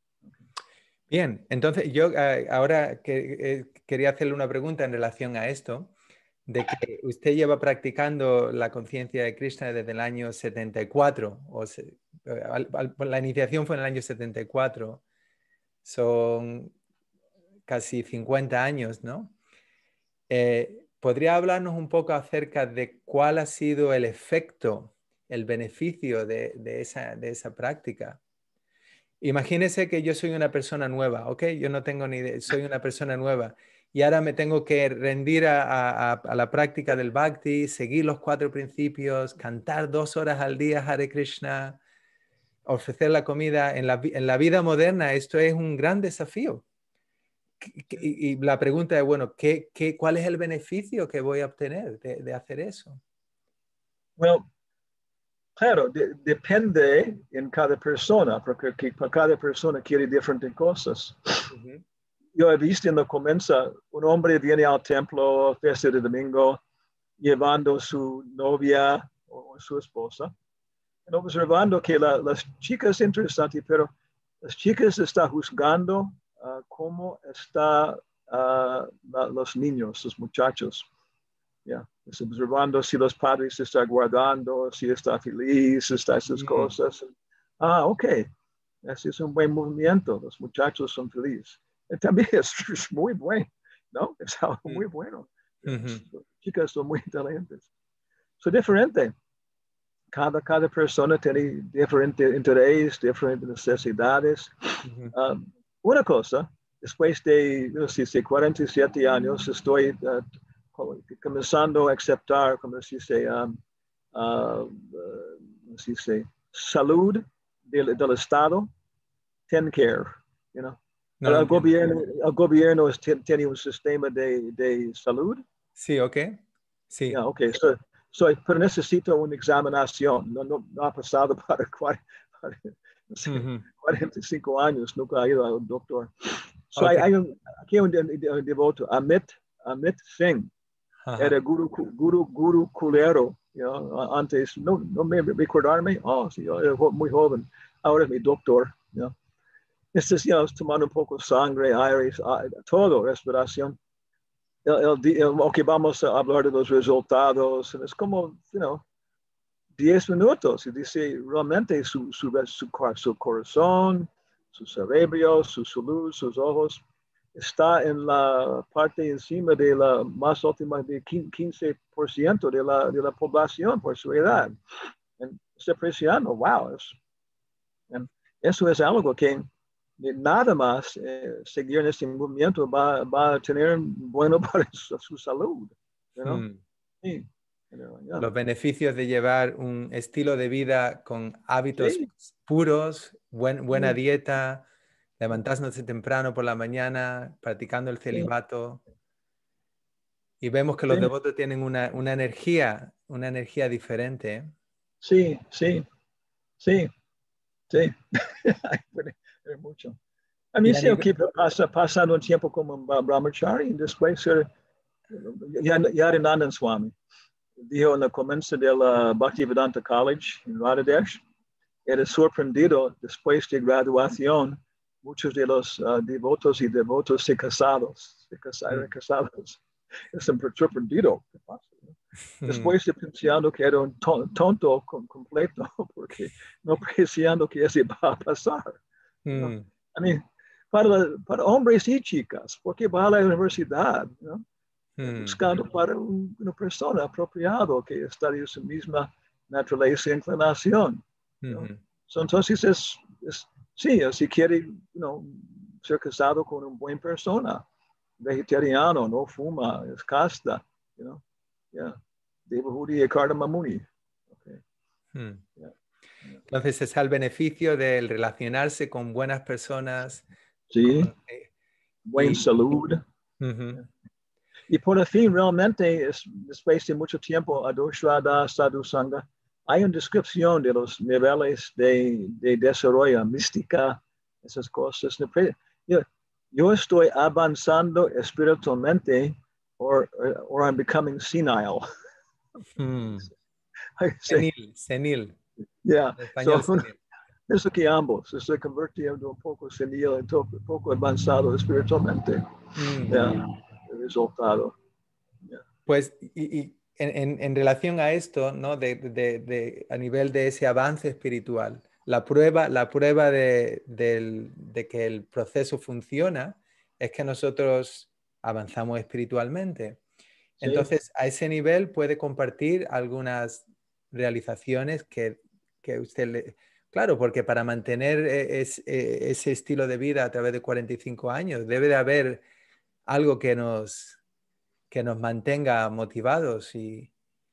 Bien, entonces yo uh, ahora que, eh, quería hacerle una pregunta en relación a esto, de que usted lleva practicando la conciencia de Krishna desde el año setenta y cuatro, o se, al, al, la iniciación fue en el año setenta y cuatro, son casi cincuenta años, ¿no? Eh, ¿podría hablarnos un poco acerca de cuál ha sido el efecto, el beneficio de, de, esa, de esa práctica? Imagínese que yo soy una persona nueva, ¿ok? Yo no tengo ni idea, soy una persona nueva y ahora me tengo que rendir a, a, a la práctica del Bhakti, seguir los cuatro principios, cantar dos horas al día Hare Krishna, ofrecer la comida. En la, en la vida moderna esto es un gran desafío. Y, y la pregunta es, bueno, ¿qué, qué, ¿cuál es el beneficio que voy a obtener de, de hacer eso? Well, claro, de, depende en cada persona, porque cada persona quiere diferentes cosas. Uh-huh. Yo he visto en la comienza, un hombre viene al templo, fiesta de domingo, llevando su novia o su esposa, y observando que la, las chicas, interesantes, pero las chicas están juzgando uh, cómo están uh, la, los niños, los muchachos. Yeah. Observando si los padres están guardando, si está feliz, está esas mm. cosas. Ah, ok. Ese es un buen movimiento. Los muchachos son felices. Y también es, es muy bueno, ¿no? Es algo mm. muy bueno. Mm-hmm. Las chicas son muy inteligentes. Son diferentes. Cada, cada persona tiene diferentes intereses, diferentes necesidades. Mm-hmm. Um, una cosa, después de, no sé, si cuarenta y siete años, estoy uh, comenzando a aceptar, como se dice, um, uh, uh, se dice salud del, del Estado, ten care, you know. No, el, gobierno, el gobierno tiene un sistema de, de salud. Sí, ok. Sí. Yeah, ok, so, so, pero necesito una examinación. No, no, no ha pasado para, para, para no sé, uh-huh. cuarenta y cinco años, nunca ha ido al doctor. So okay. hay, hay un, aquí hay un, un devoto, Amit, Amit Singh. Uh-huh. Era guru, guru, guru culero, you know, antes, no, no me recordarme, oh, sí, yo era muy joven, ahora es mi doctor, you know. Este es, you know, tomando un poco de sangre, aire, todo, respiración. El, el, el, ok, vamos a hablar de los resultados, es como, you know, diez minutos, y dice, realmente su, su, su, su corazón, su cerebro, su salud, sus ojos, está en la parte encima de la más óptima de quince por ciento de la, de la población por su edad. Estoy apreciando, wow. Es, eso es algo que nada más eh, seguir en este movimiento va, va a tener bueno para su, su salud. You know? hmm. Sí. Yeah. Los beneficios de llevar un estilo de vida con hábitos sí. puros, buen, buena sí. dieta, levantándose temprano por la mañana, practicando el celibato. Sí. Y vemos que los sí. devotos tienen una, una energía, una energía diferente. Sí, sí, sí, sí. Hay mucho. A mí sí, que pasa, pasando un tiempo como brahmachari y después ser Yarinandan Swami. Dijo en la comienzo del uh, Bhaktivedanta College en Radhadesh, era sorprendido después de graduación, muchos de los uh, devotos y devotos se casados, se casaron, mm. casados. Es sorprendido. ¿Qué pasa? ¿No? Después de pensando que era un tonto completo, porque no apreciando que eso va a pasar. Mm. ¿No? I mean, para, para hombres y chicas, porque va a la universidad, ¿no? Hmm. Buscando para un, una persona apropiada que está de su misma naturaleza e inclinación. ¿No? Mm-hmm. So, entonces, es, es, sí, si quiere you know, ser casado con una buena persona, vegetariano, no fuma, es casta, you know? Yeah. Devahudi y Kardamamuni. Hmm. Yeah. Yeah. Entonces es el beneficio del relacionarse con buenas personas. Sí, con, eh, buen y, salud. uh-huh. Yeah. Y por fin, realmente, es, después de mucho tiempo, Advaita Sadhu Sangha, hay una descripción de los niveles de, de desarrollo mística, esas cosas. Yo, yo estoy avanzando espiritualmente, or, or I'm becoming senile. Hmm. Senil, senil. Yeah. Español So, senil. eso que ambos, estoy convirtiendo un poco senil, un poco avanzado espiritualmente. Mm. Yeah. El resultado. Yeah. Pues, y, y en, en, en relación a esto, ¿no? De, de, de, a nivel de ese avance espiritual, la prueba, la prueba de, de, de que el proceso funciona es que nosotros avanzamos espiritualmente. Sí. Entonces, a ese nivel puede compartir algunas realizaciones que, que usted le... Claro, porque para mantener es, ese estilo de vida a través de cuarenta y cinco años, debe de haber algo que nos, que nos mantenga motivados y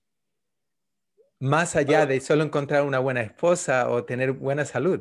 más allá de solo encontrar una buena esposa o tener buena salud.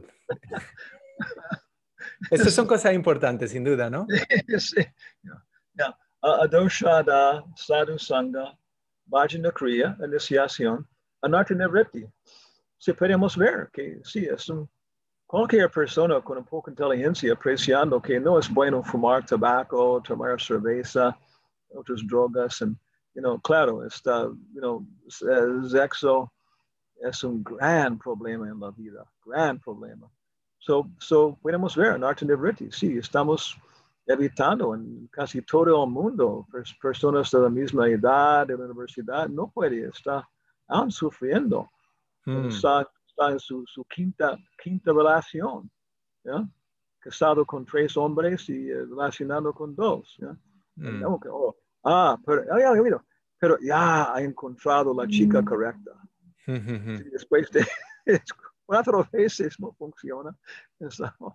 Estas son cosas importantes, sin duda, ¿no? Sí. Yeah. Advaita Sadhu Sangha, Bhajana Kriya, iniciación, Anartha Nivritti. Si podemos ver que sí, es un, cualquier persona con un poco de inteligencia apreciando que no es bueno fumar tabaco, tomar cerveza, otras drogas, and, you know, claro, está, you know, sexo es un gran problema en la vida, gran problema. So, so podemos ver en Anartha Nivritti, sí, estamos evitando en casi todo el mundo, personas de la misma edad, de la universidad, no puede estar aún sufriendo. Hmm. Está, está en su, su quinta, quinta relación, ¿ya? Casado con tres hombres y eh, relacionado con dos. ¿Ya? Hmm. Okay, oh, ah, pero, oh, ya, ya, pero ya ha encontrado la chica correcta. Sí, después de cuatro veces no funciona. So,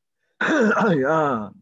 yeah.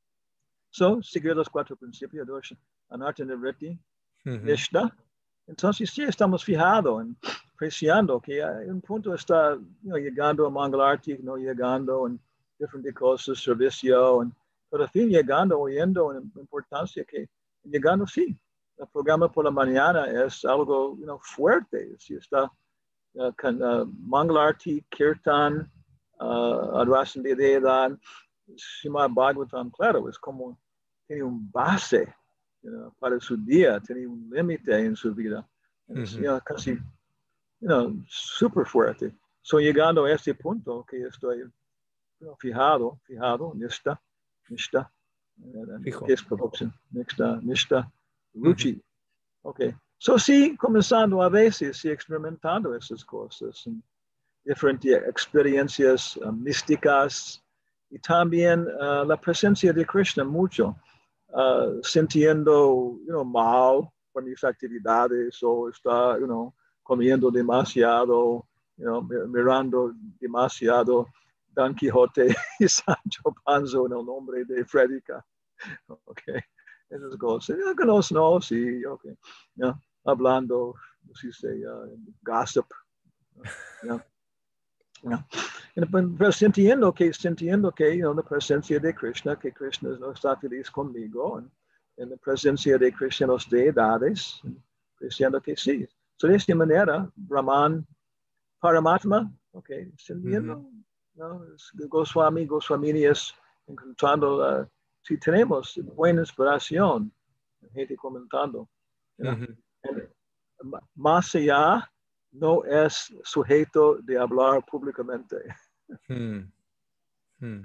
So, seguir los cuatro principios, Anartha Nivritti, Nishta. Entonces, sí estamos fijados, en, apreciando que hay un punto está you know, llegando a Mangalarti, no llegando en diferentes cosas, servicio, en, pero al fin llegando, oyendo en importancia que llegando, sí. El programa por la mañana es algo you know, fuerte. Si está uh, con, uh, Mangalarti, Kirtan, uh, Adoración de Deidad, Srimad Bhagavatam, claro, es como tiene un base you know, para su día, tiene un límite en su vida. Es you know, casi you know, súper fuerte. So, llegando a este punto que estoy you know, fijado, fijado, nishta, nishta, Fijo. ¿qué es producción? Nishta, nishta, ruchi. Uh-huh. Ok. So, sí, comenzando a veces, sí, experimentando esas cosas, diferentes experiencias uh, místicas y también uh, la presencia de Krishna mucho. Uh, sintiendo, you know, mal por mis actividades o está, you know, comiendo demasiado, you know, mirando demasiado Don Quijote y Sancho Panza en el nombre de Frederica. Okay. Esas cosas. No, no, sí, okay. Yeah. Hablando, así se uh, gossip. Yeah. Yeah. Pero sintiendo que, sintiendo que, you know, la presencia de Krishna, que Krishna no está feliz conmigo, en, en la presencia de Krishna los deidades, diciendo que sí. So, de esta manera, Brahman, Paramatma, ok, sintiendo, uh-huh. ¿no? Goswami, Goswamini es encontrando, uh, si tenemos buena inspiración, gente comentando, you know? Uh-huh. Más allá, no es sujeto de hablar públicamente. Hmm. Hmm.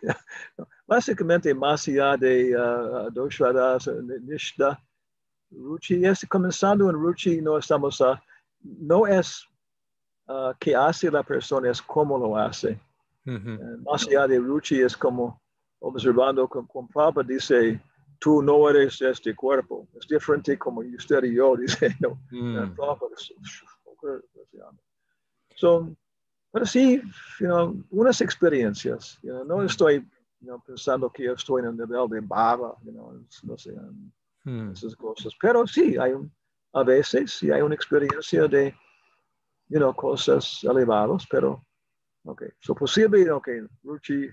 Básicamente, más allá de uh, Doshadas, Nishta, Ruchi, es comenzando en Ruchi, no estamos, uh, no es uh, que hace la persona, es cómo lo hace. Uh-huh. Más allá de Ruchi es como observando con, con Prabhupada dice, tú no eres este cuerpo. Es diferente como usted y yo, dice, no. Mm. Prabhupada es, so, pero sí, you know, unas experiencias. You know, no mm. estoy you know, pensando que yo estoy en el nivel de Baba, you know, no sé, mm. esas cosas. Pero sí, hay un, a veces sí hay una experiencia de, you know, cosas elevadas, pero, ok, so posible, ok, Ruchi.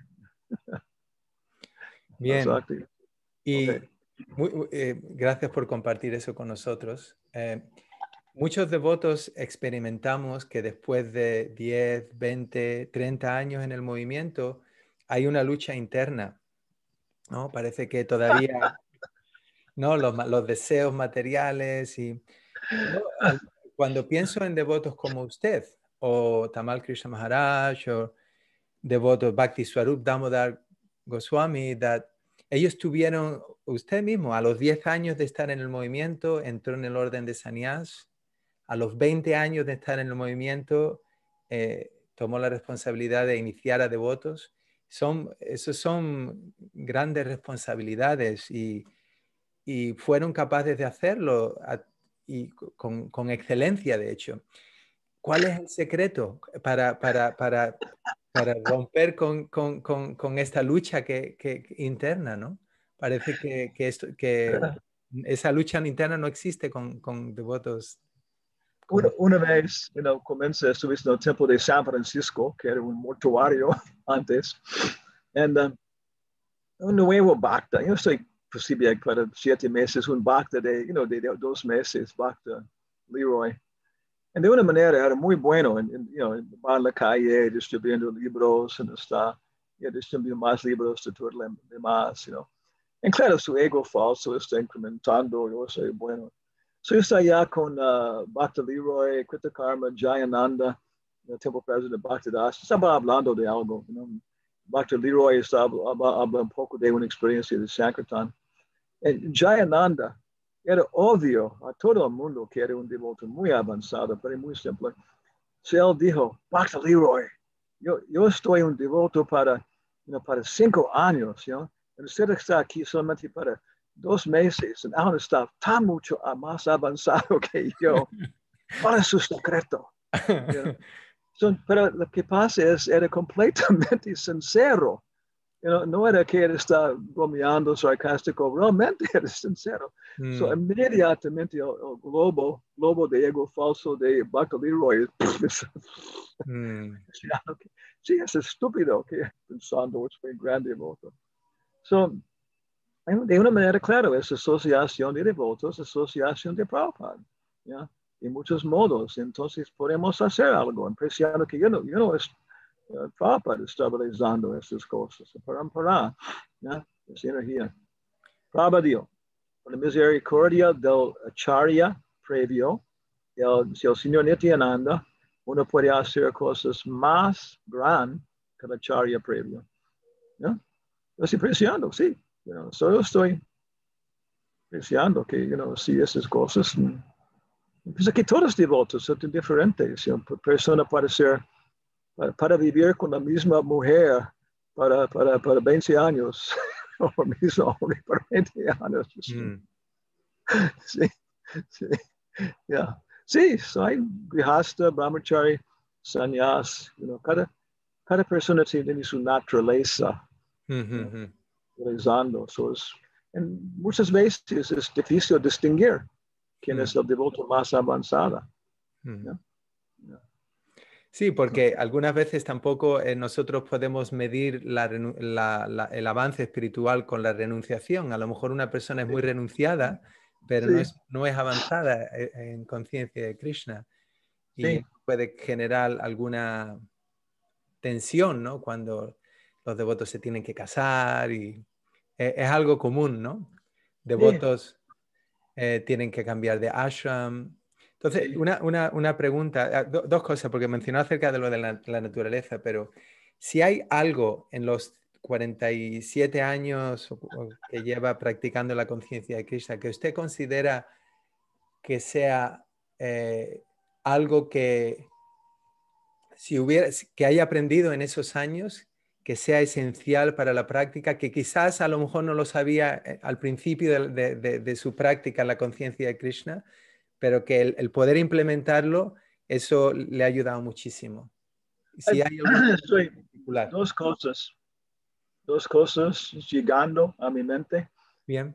Bien, Exacto. y Okay. muy, eh, gracias por compartir eso con nosotros. Eh, muchos devotos experimentamos que después de diez, veinte, treinta años en el movimiento, hay una lucha interna, ¿no? Parece que todavía, ¿no? Los, los deseos materiales y yo, al, cuando pienso en devotos como usted o Tamal Krishna Maharaj o devotos Bhakti Swarup Damodar Goswami, that ellos tuvieron, usted mismo, a los diez años de estar en el movimiento, entró en el orden de Sannyas, a los veinte años de estar en el movimiento, eh, tomó la responsabilidad de iniciar a devotos. Son, esos son grandes responsabilidades y, y fueron capaces de hacerlo a, y con, con excelencia, de hecho. ¿Cuál es el secreto para, para, para, para romper con, con, con, con esta lucha que, que, que interna, ¿no? Parece que, que, esto, que esa lucha interna no existe con, con devotos. Una, Como... una vez, you know, comencé, estuviste en el templo de San Francisco, que era un mortuario antes, y um, un nuevo bhakta, yo estoy posible para siete meses, un bhakta de, you know, de, de dos meses, bhakta Leroy. Y de una manera era muy bueno, en, en, you know, va en la calle distribuyendo libros, y está yeah, distribuyendo más libros de todo lo demás, you know. Y claro, su ego falso está incrementando, yo soy bueno. So yo estoy allá con uh, Bhakta Leroy, Krita Karma, Jayananda, el Temple President Bhakti Das, estaba hablando de algo, you know. Bhakta Leroy estaba hablando un poco de una experiencia de Sankirtan. Y Jayananda, era obvio a todo el mundo que era un devoto muy avanzado, pero muy simple. So él dijo, Bhakta Leroy, yo, yo estoy un devoto para, you know, para cinco años, you know? Usted está aquí solamente para dos meses, y aún está tan mucho más avanzado que yo. ¿Cuál es su secreto? You know? So, pero lo que pasa es, era completamente sincero. You know, no era que él está bromeando, sarcástico, realmente era sincero. Mm. So, inmediatamente el, el globo, globo de ego falso de Bhakta Leroy, mm. sí, es estúpido que pensando es muy grande voto. So, de una manera, claro, es asociación de devotos, asociación de Prabhupada, ¿ya? De muchos modos. Entonces, podemos hacer algo, apreciando que yo no, yo no es, uh, Prabhupada estabilizando estas cosas, parampara, ¿ya? Es energía. Prabhupada dio, por la misericordia del Acharya previo, el, si el Señor Nityananda, uno puede hacer cosas más grandes que el Acharya previo, ¿ya? Estoy apreciando, sí. You know, solo estoy apreciando que, you know, sí, esas cosas. Pues que todos los devotos son diferentes. You know, persona para ser, para, para vivir con la misma mujer para, para, para veinte años, o mismo hombre para veinte años. Mm. Sí, sí, yeah. Sí, soy grihasta, brahmachari, sannyas, you know, cada, cada persona tiene su naturaleza. Mm-hmm. You know, so es, en muchas veces es difícil distinguir quién mm. es el devoto más avanzado. Mm. ¿Yeah? Yeah. Sí, porque algunas veces tampoco eh, nosotros podemos medir la, la, la, el avance espiritual con la renunciación. A lo mejor una persona es muy renunciada, pero sí. no, es, no es avanzada en, en conciencia de Krishna. Y sí. puede generar alguna tensión, ¿no? Cuando los devotos se tienen que casar y eh, es algo común, ¿no? Devotos sí. eh, tienen que cambiar de ashram. Entonces, sí. una, una, una pregunta, do, dos cosas, porque mencionó acerca de lo de la, la naturaleza, pero si hay algo en los cuarenta y siete años que lleva practicando la conciencia de Krishna que usted considera que sea eh, algo que, si hubiera, que haya aprendido en esos años, que sea esencial para la práctica, que quizás a lo mejor no lo sabía al principio de, de, de su práctica en la conciencia de Krishna, pero que el, el poder implementarlo, eso le ha ayudado muchísimo. Si hay algún Soy particular. Dos cosas, dos cosas llegando a mi mente. Bien.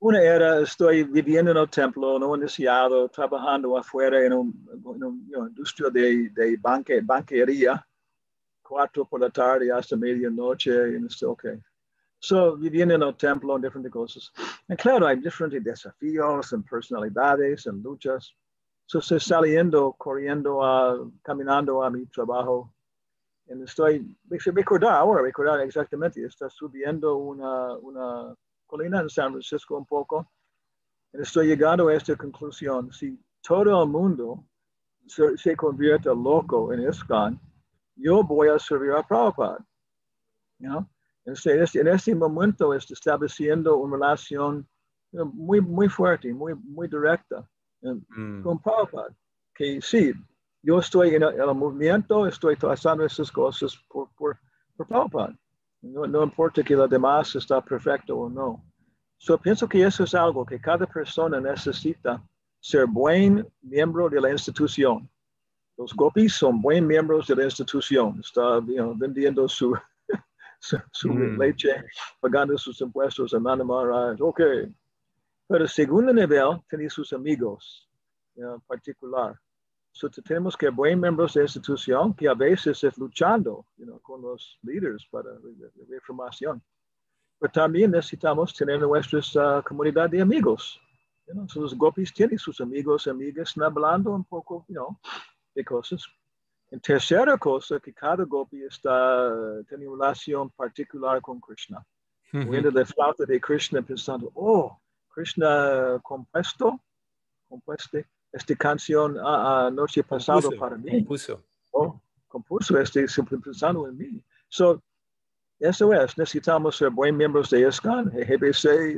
Una era, estoy viviendo en el templo, no iniciado, trabajando afuera en una un, you know, industria de, de banque, banquería, cuatro por la tarde hasta medianoche, y estoy, okay. So, viviendo en el templo, en diferentes cosas. Y claro, hay diferentes desafíos, en personalidades, en luchas. So, estoy saliendo, corriendo, uh, caminando a mi trabajo. Y estoy, recordar ahora, recordar exactamente, está subiendo una, una colina en San Francisco un poco. Y estoy llegando a esta conclusión. Si todo el mundo se, se convierte loco en ISKCON, yo voy a servir a Prabhupada. You know? En este, en este momento está estableciendo una relación muy, muy fuerte, muy, muy directa mm. con Prabhupada. Que sí, yo estoy en el, en el movimiento, estoy haciendo esas cosas por, por, por Prabhupada. No, no importa que lo demás está perfecto o no. So, pienso que eso es algo que cada persona necesita ser buen miembro de la institución. Los gopis son buenos miembros de la institución. Está you know, vendiendo su, su, su mm. leche, pagando sus impuestos a Nanda Maharaj. Ok. Pero el segundo nivel tiene sus amigos en you know, particular. So, tenemos que ser buenos miembros de la institución que a veces es luchando you know, con los líderes para la reformación. Pero también necesitamos tener nuestra uh, comunidad de amigos. You know? So, los gopis tienen sus amigos, amigas, hablando un poco you know, de cosas. En tercera cosa, que cada gopi está teniendo una relación particular con Krishna. Uh-huh. Oyendo la flauta de Krishna pensando, oh, Krishna compuesto, compuesto esta canción a, a noche pasada para mí. Compuso. Oh, compuso este siempre pensando en mí. So, eso es, necesitamos ser buenos miembros de ISKCON, G B C,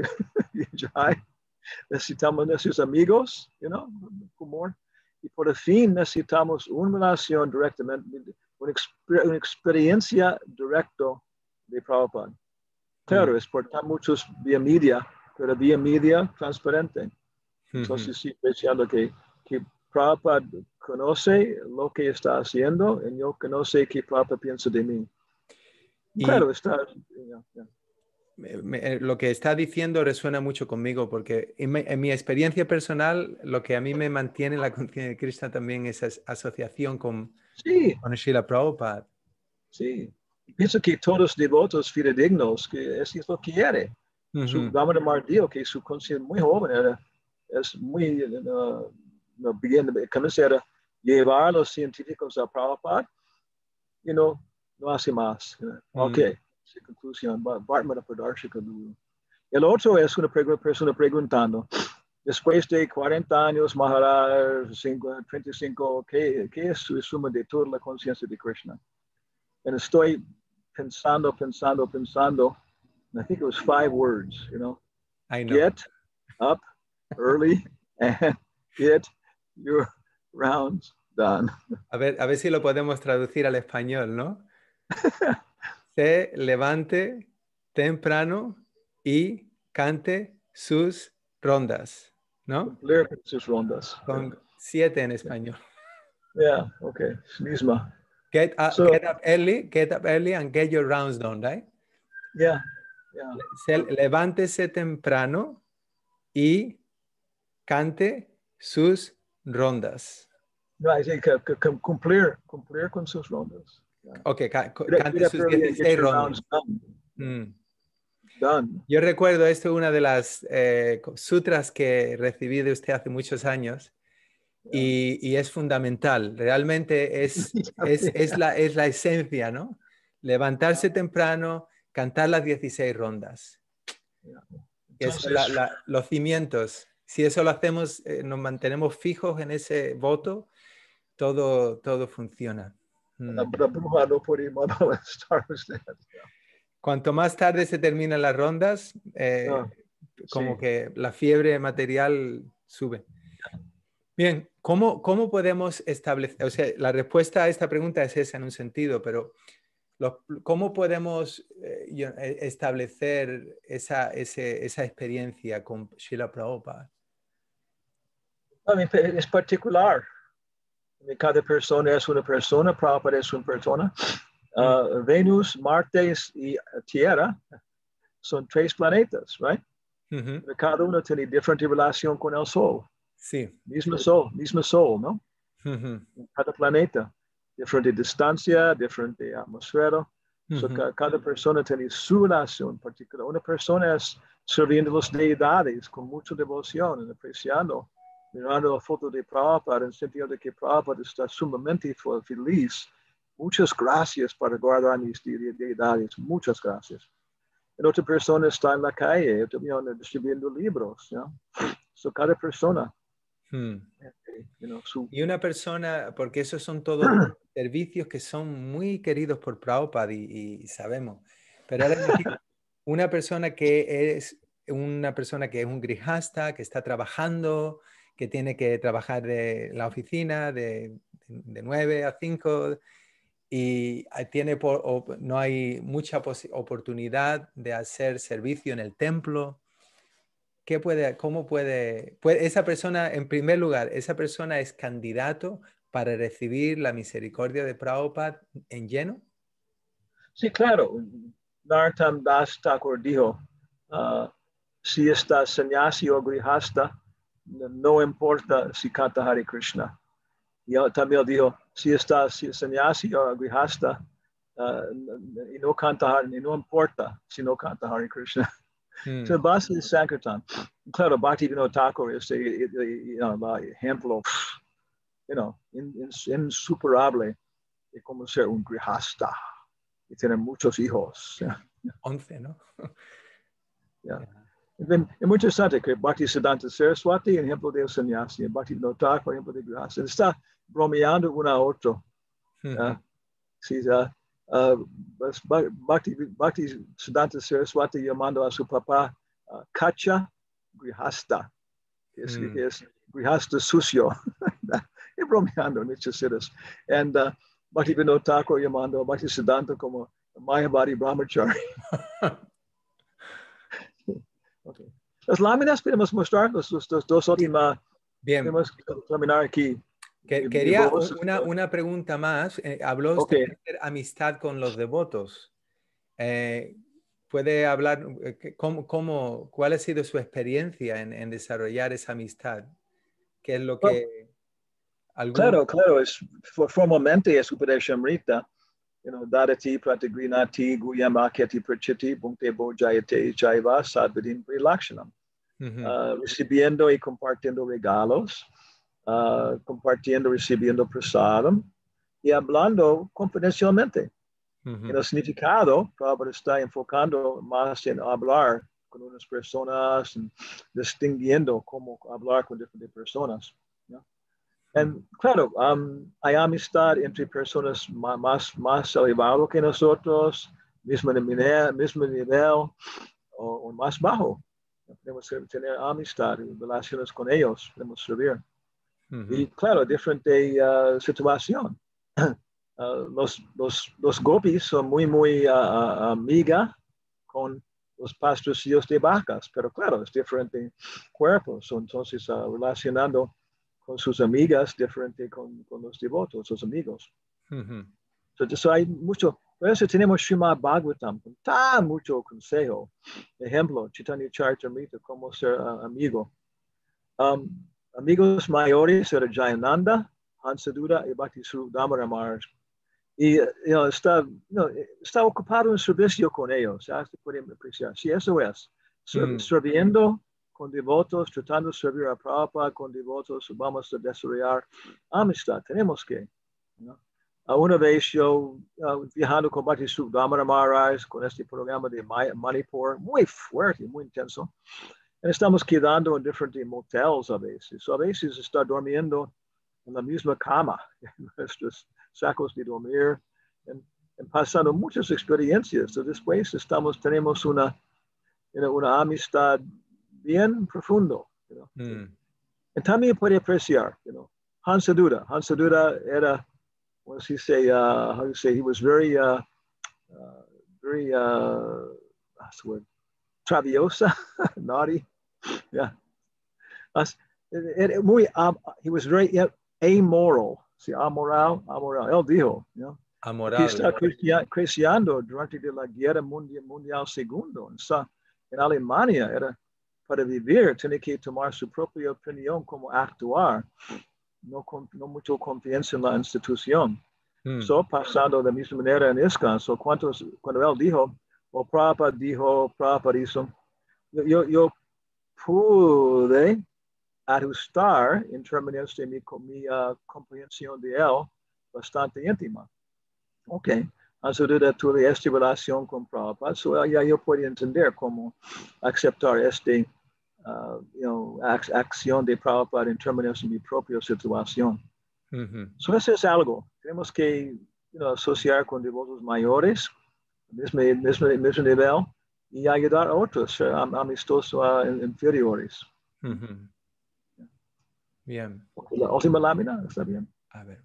necesitamos nuestros amigos, you know, humor. Y por el fin necesitamos una relación directamente, una, exper una experiencia directa de Prabhupada. Claro, mm. es por tan muchos vía media, pero vía media transparente. Mm-hmm. Entonces, sí, diciendo que, que Prabhupada conoce lo que está haciendo y yo conoce que Prabhupada piensa de mí. Y claro, está... Yeah, yeah. Me, lo que está diciendo resuena mucho conmigo porque en mi, en mi experiencia personal lo que a mí me mantiene en la conciencia de Krishna también es esa asociación con, sí. con Srila Prabhupada. Sí, pienso que todos los devotos fidedignos que eso es lo que quiere. Uh-huh. Su Damodar Mardil, que su conciencia muy joven era, es muy uh, no, bien, comenzar a llevar a los científicos a Prabhupada, you know, no hace más. You know? uh-huh. Ok. Conclusión, Bhartmana Pradarshika Guru. El otro es una persona preguntando, después de cuarenta años, Maharaj, treinta y cinco, ¿qué, qué es su suma de toda la conciencia de Krishna? Y estoy pensando, pensando, pensando, and I think it was five words, you know, I know. Get up early and get your rounds done. A ver, a ver si lo podemos traducir al español, ¿no? Se levante temprano y cante sus rondas, ¿no? Cumplir sus rondas. Con yeah. siete en español. Yeah, okay, misma. Get up, so, get up early, get up early and get your rounds done, right? Yeah, yeah. Se, levántese temprano y cante sus rondas. Right, sí, que, que, que cumplir, cumplir con sus rondas. Yeah. Ok, ca cante sus dieciséis rondas. Done. Mm. Done. Yo recuerdo, esto es una de las eh, sutras que recibí de usted hace muchos años yeah. y, y es fundamental. Realmente es, es, es, la, es la esencia, ¿no? Levantarse yeah. temprano, cantar las dieciséis rondas. Yeah. Entonces, es la, la, los cimientos. Si eso lo hacemos, eh, nos mantenemos fijos en ese voto, todo, todo funciona. Mm. Cuanto más tarde se terminan las rondas, eh, no, como sí. que la fiebre material sube. Bien, ¿cómo, cómo podemos establecer? O sea, la respuesta a esta pregunta es esa en un sentido, pero los, ¿cómo podemos eh, establecer esa, ese, esa experiencia con Srila Prabhupada? I mean, es particular. Cada persona es una persona, Prabhupada es una persona. Uh, Venus, Marte y Tierra son tres planetas, right? Uh-huh. Cada uno tiene diferente relación con el sol. Sí. Mismo sol, mismo sol, ¿no? Uh-huh. Cada planeta, diferente distancia, diferente atmósfera. Uh-huh. So, ca cada persona tiene su relación particular. Una persona es sirviendo a las deidades con mucha devoción, apreciando, mirando la foto de Prabhupada, en el sentido de que Prabhupada está sumamente feliz. Muchas gracias por guardar mis deidades. Muchas gracias. En otra persona está en la calle, distribuyendo libros. ¿No? So, cada persona. Hmm. You know, su... Y una persona, porque esos son todos servicios que son muy queridos por Prabhupada y, y sabemos, pero ahora imagino una persona que es una persona que es un grihasta, que está trabajando, que tiene que trabajar de la oficina de, de nueve a cinco y tiene por, o, no hay mucha oportunidad de hacer servicio en el templo. ¿Qué puede, cómo puede, puede, esa persona, en primer lugar, esa persona es candidato para recibir la misericordia de Prabhupada en lleno? Sí, claro. Narottam Das Thakur dijo, uh, si está sannyasi o grihasta, no importa si canta Hare Krishna. Y también dijo, si está sannyasi o grihasta, uh, y no canta, y no importa si no canta Hare Krishna. Hmm. So, base de Sankirtan. Claro, Bhaktivinoda Thakur es el ejemplo, you know, insuperable de cómo ser un grihasta y tener muchos hijos. Once, ¿no? Yeah. Yeah. Es muy interesante que Bhaktisiddhanta Saraswati, el ejemplo de sannyasi, Bhaktivinoda Thakur, el ejemplo de grihasta, está bromeando uno a otro. Mm-hmm. uh, sí, uh, uh, Bhakti, Bhaktisiddhanta Saraswati llamando a su papá uh, Kacha Grihasta, que es, mm. que es Grihasta sucio. Y bromeando muchas veces. And uh, Bhaktivinoda Thakur llamando a Bhaktisiddhanta como Mayavadi Brahmachari. Okay. Las láminas podemos mostrar, los, los, los dos últimas. Bien. Podemos terminar aquí. Que, quería una, una pregunta más. Eh, habló usted okay. de hacer amistad con los devotos. Eh, ¿Puede hablar cómo, cómo, cuál ha sido su experiencia en, en desarrollar esa amistad? ¿Qué es lo que... Well, algún... Claro, claro. Es, formalmente es Upadeshamrita. You know, Dadati, Pratigrinati, Guyamaketi, Prachiti, Bhunte Bojayate, Jaiva, Sadvidin, Prilakshanam. Uh-huh. uh, recibiendo y compartiendo regalos, uh, compartiendo, recibiendo prasadam y hablando confidencialmente. Uh-huh. En el significado, Prabhupada está enfocando más en hablar con unas personas, distinguiendo cómo hablar con diferentes personas. And claro, um, hay amistad entre personas más, más elevadas que nosotros, mismo nivel, mismo nivel o, o más bajo. Podemos tener amistad y relaciones con ellos, podemos servir. Uh-huh. Y claro, diferente uh, situación. Uh, los, los, los gopis son muy, muy uh, uh, amiga con los pastrocillos de vacas, pero claro, es diferente cuerpos, entonces uh, relacionando con sus amigas, diferente con, con los devotos, sus amigos. Uh-huh. Entonces hay mucho, por eso tenemos Srimad Bhagavatam, con tan mucho consejo. Ejemplo, Chaitanya Charitamrita, cómo ser uh, amigo. Um, amigos mayores era Jayananda, Hansadura y Bhaktisvarupa Damodar. Y you know, está, you know, está ocupado en servicio con ellos, ya se pueden apreciar. Sí, eso es. Mm. Sirviendo con devotos, tratando de servir a Prabhupada con devotos, vamos a desarrollar amistad. Tenemos que. ¿No? Uh, una vez yo uh, viajando con Bhaktisvarupa Damodar Maharaj con este programa de Manipur, muy fuerte, muy intenso. Y estamos quedando en diferentes motels a veces. A veces está durmiendo en la misma cama, en nuestros sacos de dormir, en, en pasando muchas experiencias. So después estamos, tenemos una, you know, una amistad bien profundo. You know? Mm. Y también puede apreciar, you know, Hansadura. Hansadura era, what does he say, uh, how do you say, he was very, uh, uh, very, uh, what's the word, traviosa, naughty. Yeah. As, it, it, muy, um, he was very amoral. Sí, amoral, amoral. Él dijo, ¿no? Amoral. Que está creciendo durante la Guerra Mundial, mundial Segunda. En Alemania era para vivir tiene que tomar su propia opinión como actuar, no, con, no mucho confianza en la institución. Mm. So, pasando de la misma manera en ISKCON, so, cuando, cuando él dijo, o Prabhupada dijo, Prabhupada hizo, yo, yo pude ajustar en términos de mi, mi uh, comprensión de él bastante íntima. Ok, así de toda esta relación con Prabhupada, so, ya yo puedo entender cómo aceptar este uh, you know, ac acción de Prabhupada en términos de mi propia situación. Mm-hmm. So, eso es algo. Tenemos que you know, asociar con devotos mayores, mismo, mismo, mismo nivel, y ayudar a otros uh, amistosos uh, inferiores. Mm-hmm. Bien. La última lámina, ¿está bien? A ver.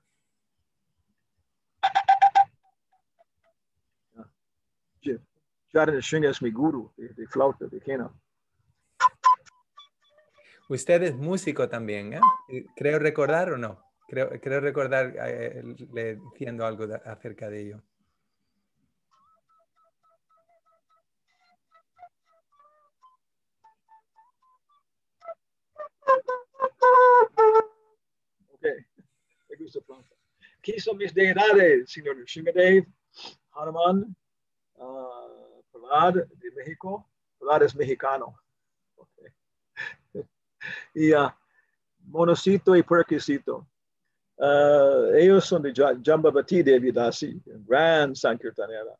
Jaren Singh es mi guru de, de flauta, de quena. Usted es músico también, ¿eh? Creo recordar o no. Creo, creo recordar eh, le diciendo algo de, acerca de ello. Ok, me gusta flauta. ¿Qué son mis deidades, señor Shingadev? Hanuman, uh, Prahlad de México. Prahlad es mexicano. Okay. Y uh, Monocito y Puerquicito. Uh, ellos son de Jambavati Devi Dasi, gran Sankirtanera.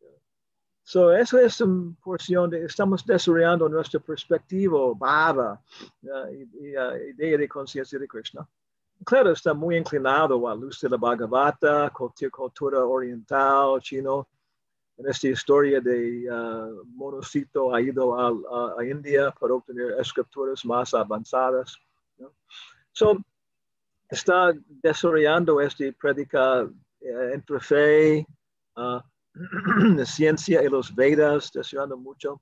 So, eso es una porción de, estamos desarrollando nuestra perspectiva, Bhava, uh, y, y uh, idea de conciencia de Krishna. Claro, está muy inclinado a luz de la Bhagavata, cultura oriental, chino. En esta historia de uh, Monocito ha ido a, a, a India para obtener escrituras más avanzadas. ¿No? So, está desarrollando esta prédica uh, entre fe, uh, ciencia y los Vedas, desarrollando mucho,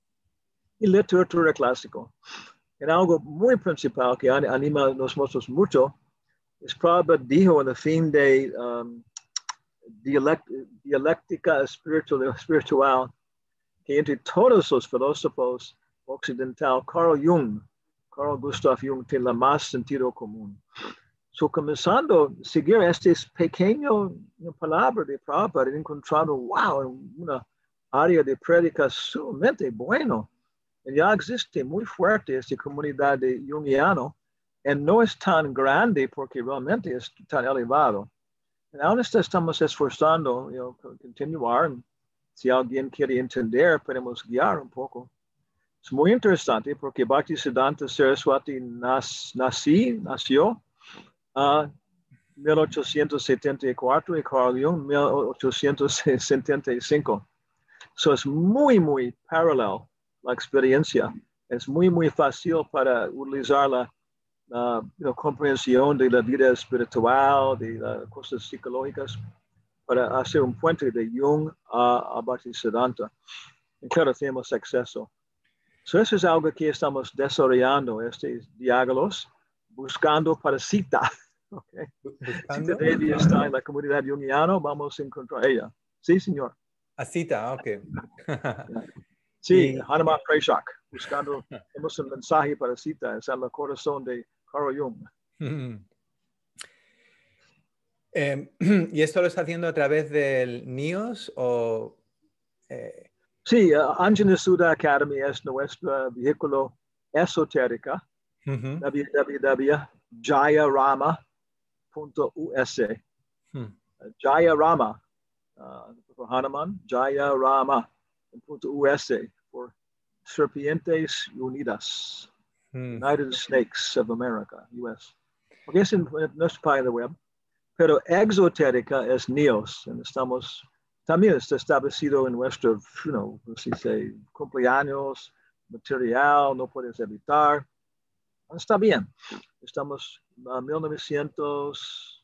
y literatura clásica. En algo muy principal que anima a nosotros mucho, es Prabhupada dijo en el fin de um, dialect, dialéctica espiritual, espiritual, que entre todos los filósofos occidentales, Carl Jung, Carl Gustav Jung, tiene la más sentido común. So, comenzando a seguir este pequeño palabra de Prabhupada, encontrando, wow, una área de prédica sumamente bueno. Y ya existe muy fuerte esta comunidad de Jungiano, y no es tan grande porque realmente es tan elevado. Y aún estamos esforzando, you know, continuar. Si alguien quiere entender, podemos guiar un poco. Es muy interesante porque Bhaktisiddhanta Saraswati nas, nací, nació a uh, mil ochocientos setenta y cuatro y Carl Jung mil ochocientos setenta y cinco. So es muy, muy paralelo la experiencia. Es muy, muy fácil para utilizar la uh, you know, comprensión de la vida espiritual, de las cosas psicológicas, para hacer un puente de Jung a, a Bhaktisiddhanta. Y claro, tenemos acceso. So eso es algo que estamos desarrollando, estos diálogos, buscando para cita. Okay. Buscando. Cita Devi está en la comunidad junguiana, vamos a encontrar ella. Sí, señor. A cita, ok. Sí, y... Hanuman Preshak, buscando, tenemos un mensaje para cita, es en el corazón de Carl Jung. eh, ¿Y esto lo está haciendo a través del NIOS o...? Eh... Sí, uh, Anjana Sudha Academy es nuestro vehículo esotérica, uh-huh. w w w punto jayarama punto u s. Hmm. Uh, Jayarama, uh, for Hanuman, Jayarama punto u s for Serpientes Unidas, hmm. United Snakes of America, U S. Porque es en nuestra página web, pero exotérica es NIOS, y estamos... También está establecido en nuestro, you know, si se cumpleaños, material, no puedes evitar. Está bien. Estamos a mil novecientos,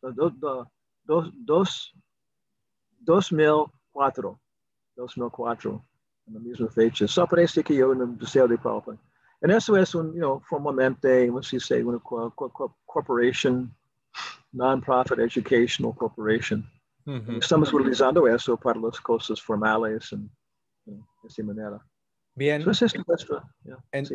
dos mil cuatro, dos mil cuatro, en la misma fecha. So parece que yo en el deseo de Prabhupada. En eso es un, you know, formalmente, si se una corporation, non-profit educational corporation. Uh-huh. Estamos utilizando eso para las cosas formales en, en esta manera. Bien. So, es nuestra, yeah, en, sí.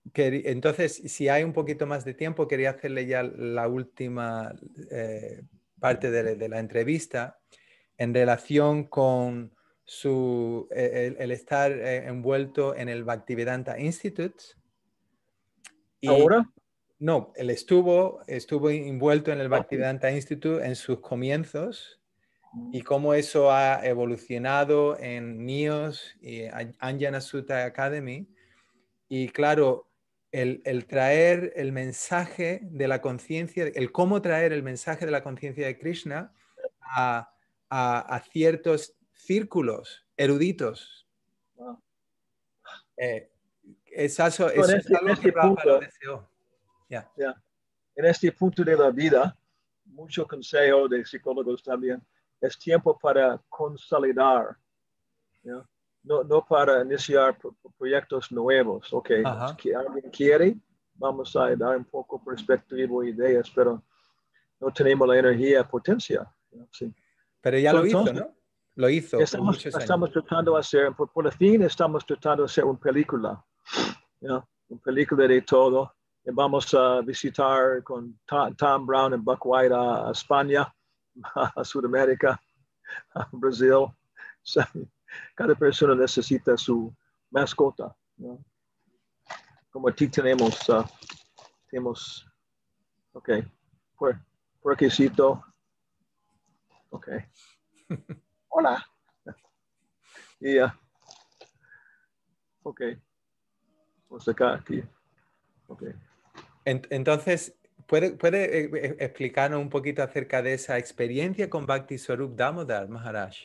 entonces, si hay un poquito más de tiempo, quería hacerle ya la última eh, parte de, de la entrevista en relación con su, el, el estar eh, envuelto en el Bhaktivedanta Institute. Y, ¿Ahora? no, él estuvo, estuvo envuelto en el Bhaktivedanta Institute en sus comienzos y cómo eso ha evolucionado en NIOS y Anjana Sutta Academy. Y claro, el, el traer el mensaje de la conciencia, el cómo traer el mensaje de la conciencia de Krishna a, a, a ciertos círculos eruditos. Wow. Eh, es, eso, No, en eso es este, en algo que este Prabhupada lo punto, deseó. Yeah. yeah, en este punto de la vida, mucho consejo de psicólogos también, es tiempo para consolidar, ¿no? No, no para iniciar pro proyectos nuevos. Ok, Ajá. si alguien quiere, vamos a dar un poco perspectiva e ideas, pero no tenemos la energía, potencia. ¿No? Sí. Pero ya So, lo hizo, entonces, ¿no? Lo hizo por estamos, muchos años. estamos tratando de hacer, por, por el fin, estamos tratando de hacer una película, ¿no? Una película de todo. Y vamos a visitar con Tom, Tom Brown y Buck White a, a España, a Sudamérica, a Brasil. So, cada persona necesita su mascota, ¿no? Como aquí tenemos, uh, tenemos, ok, por, puerquecito, ok, hola, y, uh, ok, vamos acá, aquí, ok. Entonces, ¿puede, puede eh, explicarnos un poquito acerca de esa experiencia con Bhakti Swarup Damodar Maharaj?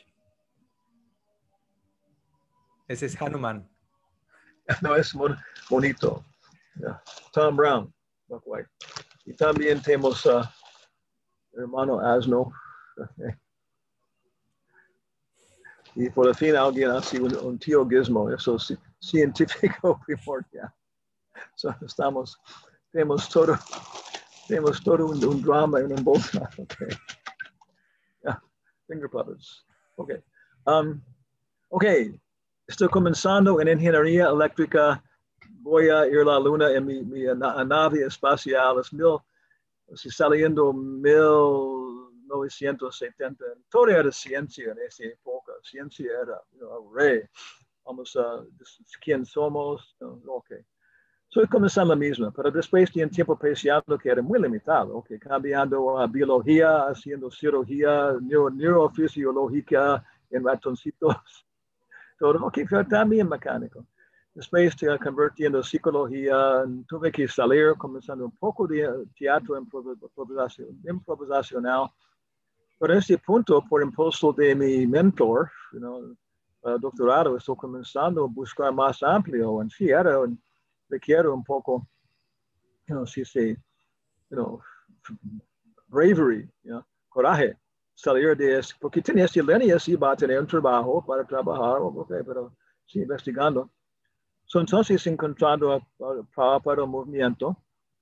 Ese es Hanuman. No, es bonito. Yeah. Tom Brown, Buck White. Y también tenemos uh, hermano Asno. Okay. Y por el fin alguien así, un, un tío Gizmo, eso es científico primordial. So, estamos, tenemos todo, tenemos todo un, un drama en un bolsa. Okay. Yeah. Finger puppets. Okay. Um, ok, estoy comenzando en ingeniería eléctrica. Voy a ir a la luna en mi, mi nave espacial. Es mil, saliendo mil novecientos setenta. Todo era ciencia en esa época. Ciencia era, you know, rey. Vamos a, ¿quién somos? Ok. Soy comenzando la misma, pero después de un tiempo apreciado que era muy limitado, okay, cambiando a biología, haciendo cirugía neuro, neurofisiológica en ratoncitos, todo, ok, pero también mecánico. Después te convirtiendo en psicología, tuve que salir comenzando un poco de teatro improvisacional. Pero en este punto, por impulso de mi mentor, you know, uh, doctorado, estoy comenzando a buscar más amplio. En sí, era un, requiere un poco, you know, si se, you know, bravery, you know, coraje, salir de eso, porque tenía esta línea, sí, va a tener un trabajo para trabajar, okay, pero sí, investigando. So, entonces, encontrando a, a, para el movimiento,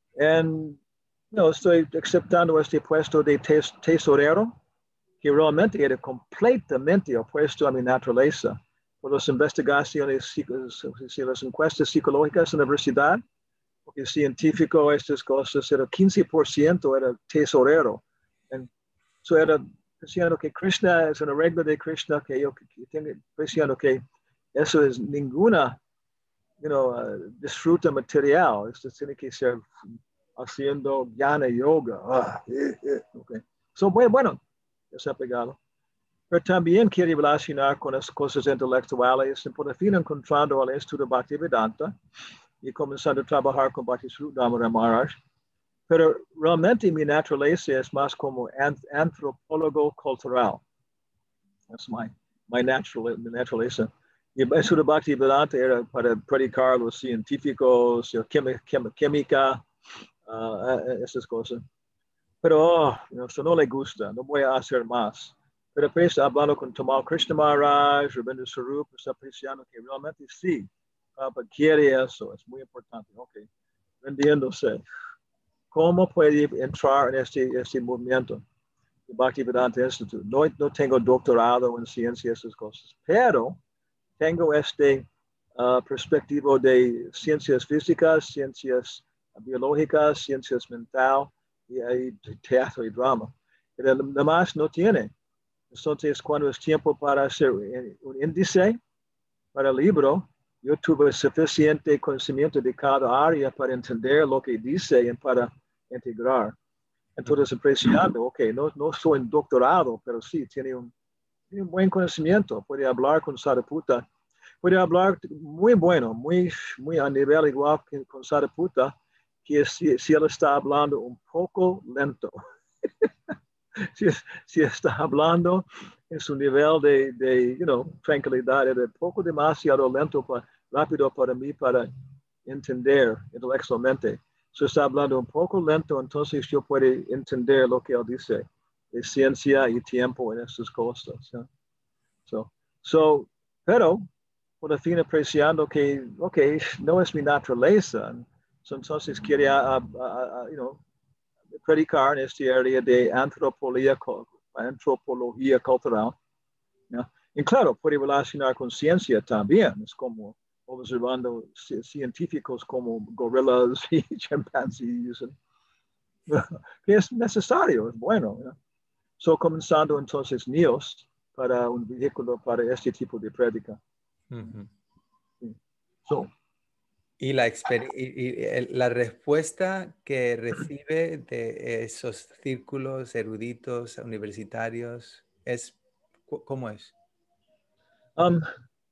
y no, estoy aceptando este puesto de tes, tesorero, que realmente era completamente opuesto a mi naturaleza. Por las investigaciones, las encuestas psicológicas en la universidad, porque científico, estas cosas, era quince por ciento era tesorero. Eso era diciendo que Krishna es una regla de Krishna, que yo que tengo, diciendo que eso es ninguna, you know, uh, disfruta material. Esto tiene que ser haciendo jnana yoga. Ah, eh, eh, okay. So, bueno, bueno, está pegado. Pero también quiere relacionar con las cosas intelectuales, y por el fin encontrando el estudio Bhaktivedanta y comenzando a trabajar con Bhakti Swarup Damodar Maharaj. Pero realmente mi naturaleza es más como antropólogo cultural. Es mi, mi, natural, mi naturaleza. Y el estudio Bhaktivedanta era para predicar los científicos, química, uh, esas cosas. Pero oh, no, eso no le gusta, no voy a hacer más. Pero después hablando con Tamal Krishna Maharaj, Rabindra Swarup, está apreciando que realmente sí, uh, quiere eso, es muy importante. Ok, vendiéndose. ¿Cómo puede entrar en este, este movimiento? El Bhaktivedanta Institute. No, no tengo doctorado en ciencia, esas cosas, pero tengo este uh, perspectivo de ciencias físicas, ciencias biológicas, ciencias mental, y hay teatro y drama. Pero lo demás no tiene. Entonces, cuando es tiempo para hacer un índice para el libro, yo tuve suficiente conocimiento de cada área para entender lo que dice y para integrar. Entonces, apreciando, ok, no, no soy un doctorado, pero sí, tiene un, tiene un buen conocimiento. Puede hablar con Sariputta. Puede hablar muy bueno, muy, muy a nivel igual que con Sariputta, que si, si él está hablando un poco lento. si, si está hablando en su nivel de, de you know, tranquilidad, es un poco demasiado lento, para, rápido para mí para entender intelectualmente. Si está hablando un poco lento, entonces yo puedo entender lo que él dice de ciencia y tiempo en estas cosas. ¿Sí? So, so, pero, por fin apreciando que, ok, no es mi naturaleza, so, entonces quería, uh, uh, uh, you know, predicar en esta área de antropología, antropología cultural. ¿No? Y claro, puede relacionar con ciencia también, es como observando científicos como gorilas y chimpancés, que es necesario, es bueno. ¿no? So, comenzando entonces N I O S para un vehículo para este tipo de prédica. Uh-huh. Sí. So, y, la y, y la respuesta que recibe de esos círculos eruditos universitarios es, ¿cómo es? Um,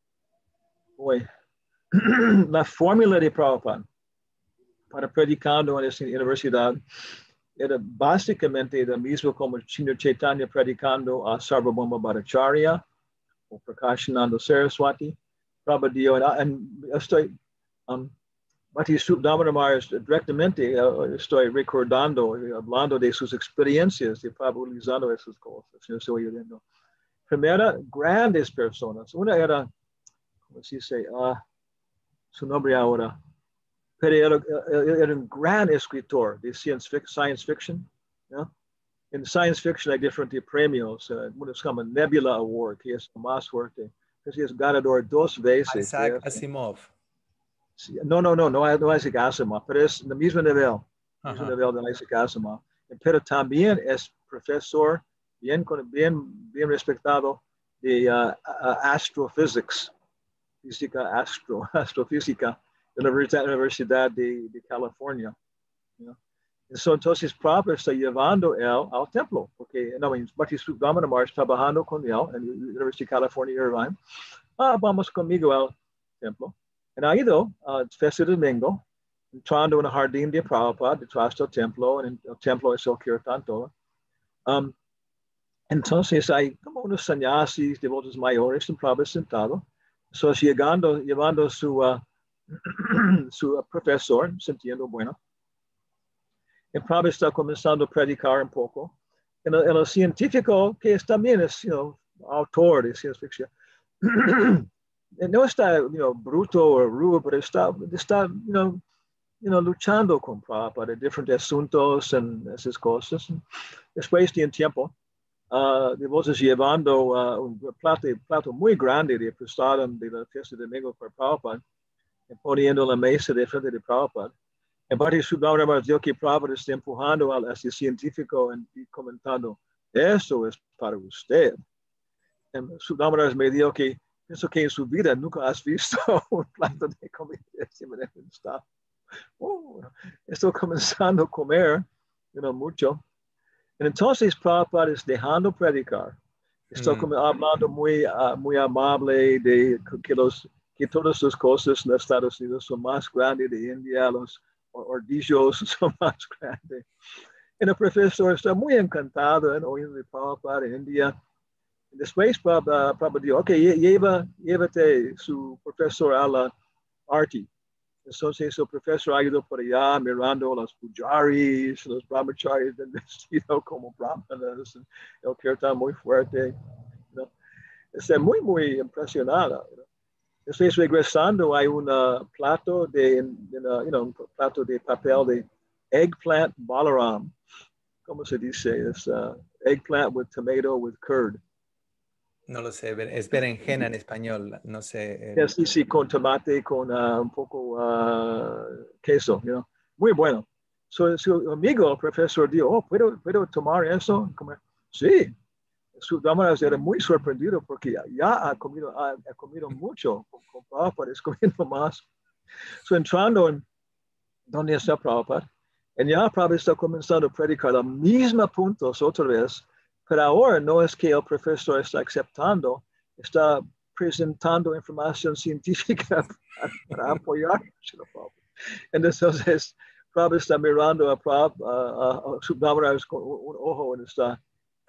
boy. La fórmula de Prabhupada para predicando en esta universidad era básicamente lo mismo como Señor Chaitanya predicando a Sarvabhauma Bhattacharya o Prakashananda Saraswati. Prabhupada, y estoy, um, Mati Subdhamanamar directamente uh, estoy recordando, hablando de sus experiencias, de popularizando esas cosas. Yo estoy oyendo. Primera, grandes personas. Una era, ¿cómo se dice? Uh, su nombre ahora. Pero era, era un gran escritor de science fiction. ¿no? En science fiction hay diferentes premios. Uh, uno se llama Nebula Award, que es más fuerte. Que es ganador dos veces. Isaac Asimov. No, no, no, no, no Isaac Asimov, pero es el mismo nivel. El mismo nivel de Isaac Asimov. Pero también es profesor bien, bien, bien respetado de uh, uh, astrophysics, física astro, astrofísica. De la Universidad de, de California. You know? So, entonces, Prabhupada está llevando él al templo, porque no, Mati Subdhamanamar está trabajando con él en la Universidad de California, Irvine. Ah, vamos conmigo al templo. Y ha ido a uh, Festa de Domingo, entrando en el jardín de Prabhupada, detrás del templo, en el templo es el kirtan todo. Um, entonces, hay como unos sannyasis, devotos mayores, en Prabhupada sentado. So, llegando, llevando su... Uh, su profesor, sintiendo bueno. Y Prabhupada está comenzando a predicar un poco. En el, en el científico, que es, también es you know, autor de ciencia ficción, no está you know, bruto o rudo, pero está, está you know, you know, luchando con Prabhupada de diferentes asuntos y esas cosas. Después de un tiempo, uh, devotos llevando uh, un plato, plato muy grande de prestado de la fiesta de domingo para Prabhupada, poniendo la mesa de frente de Prabhupada. En parte Subdhamanamar dio que Prabhupada está empujando al este científico y comentando, eso es para usted. Subdhamanamar me dijo que pienso que en su vida nunca has visto un plato de comida. Está, oh, estoy comenzando a comer you know, mucho. Entonces Prabhupada es dejando predicar. Estoy mm. hablando muy, uh, muy amable de que los que todas las cosas en Estados Unidos son más grandes de India, los ordillos son más grandes. Y el profesor está muy encantado en oír de Prabhupada en India. Después Prabhupada, Prabhupada dijo, ok, lleva, llévate su profesor a la Arti. Entonces el profesor ha ido por allá mirando los pujaris, los brahmacharis vestidos como brahmanas, el kirtan muy fuerte. ¿no? Está muy, muy impresionado. ¿no? Después regresando hay un uh, plato de, de uh, you know, un plato de papel de eggplant balaram. ¿Cómo se dice? Es uh, eggplant with tomato with curd. No lo sé, es berenjena en español, no sé. Eh, sí, sí, con tomate, con uh, un poco uh, queso, you know? Muy bueno. So, su amigo, el profesor, dijo, oh, ¿puedo, ¿puedo tomar eso? Comer? Sí. Su cámara era muy sorprendido porque ya, ya ha, comido, ha, ha comido mucho con, con Prabhupada, es comiendo más. So, entrando en donde está Prabhupada, y ya Prabhupada está comenzando a predicar los mismos puntos otra vez, pero ahora no es que el profesor está aceptando, está presentando información científica para, para apoyar. Entonces, Prabhupada está mirando a Prabhupada, a, a, a su cámara con un ojo y está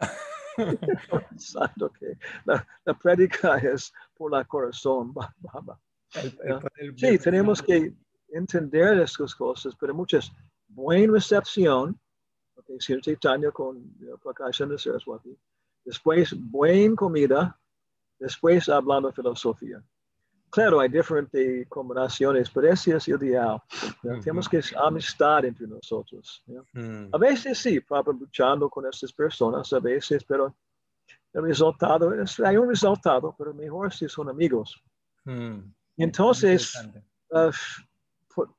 pensando que la, la prédica es por el corazón. El, el, el, sí, el, tenemos que entender estas cosas, pero muchas buena recepción, okay, Sir Chaitanya con Prakashan de Saraswati, después buena comida, después hablando filosofía. Claro, hay diferentes combinaciones, pero ese es el ideal. Uh-huh. Tenemos que amistad entre nosotros. Uh-huh. A veces sí, Prabhupada luchando con estas personas, a veces, pero el resultado, es, hay un resultado, pero mejor si son amigos. Uh-huh. Entonces, uh, por,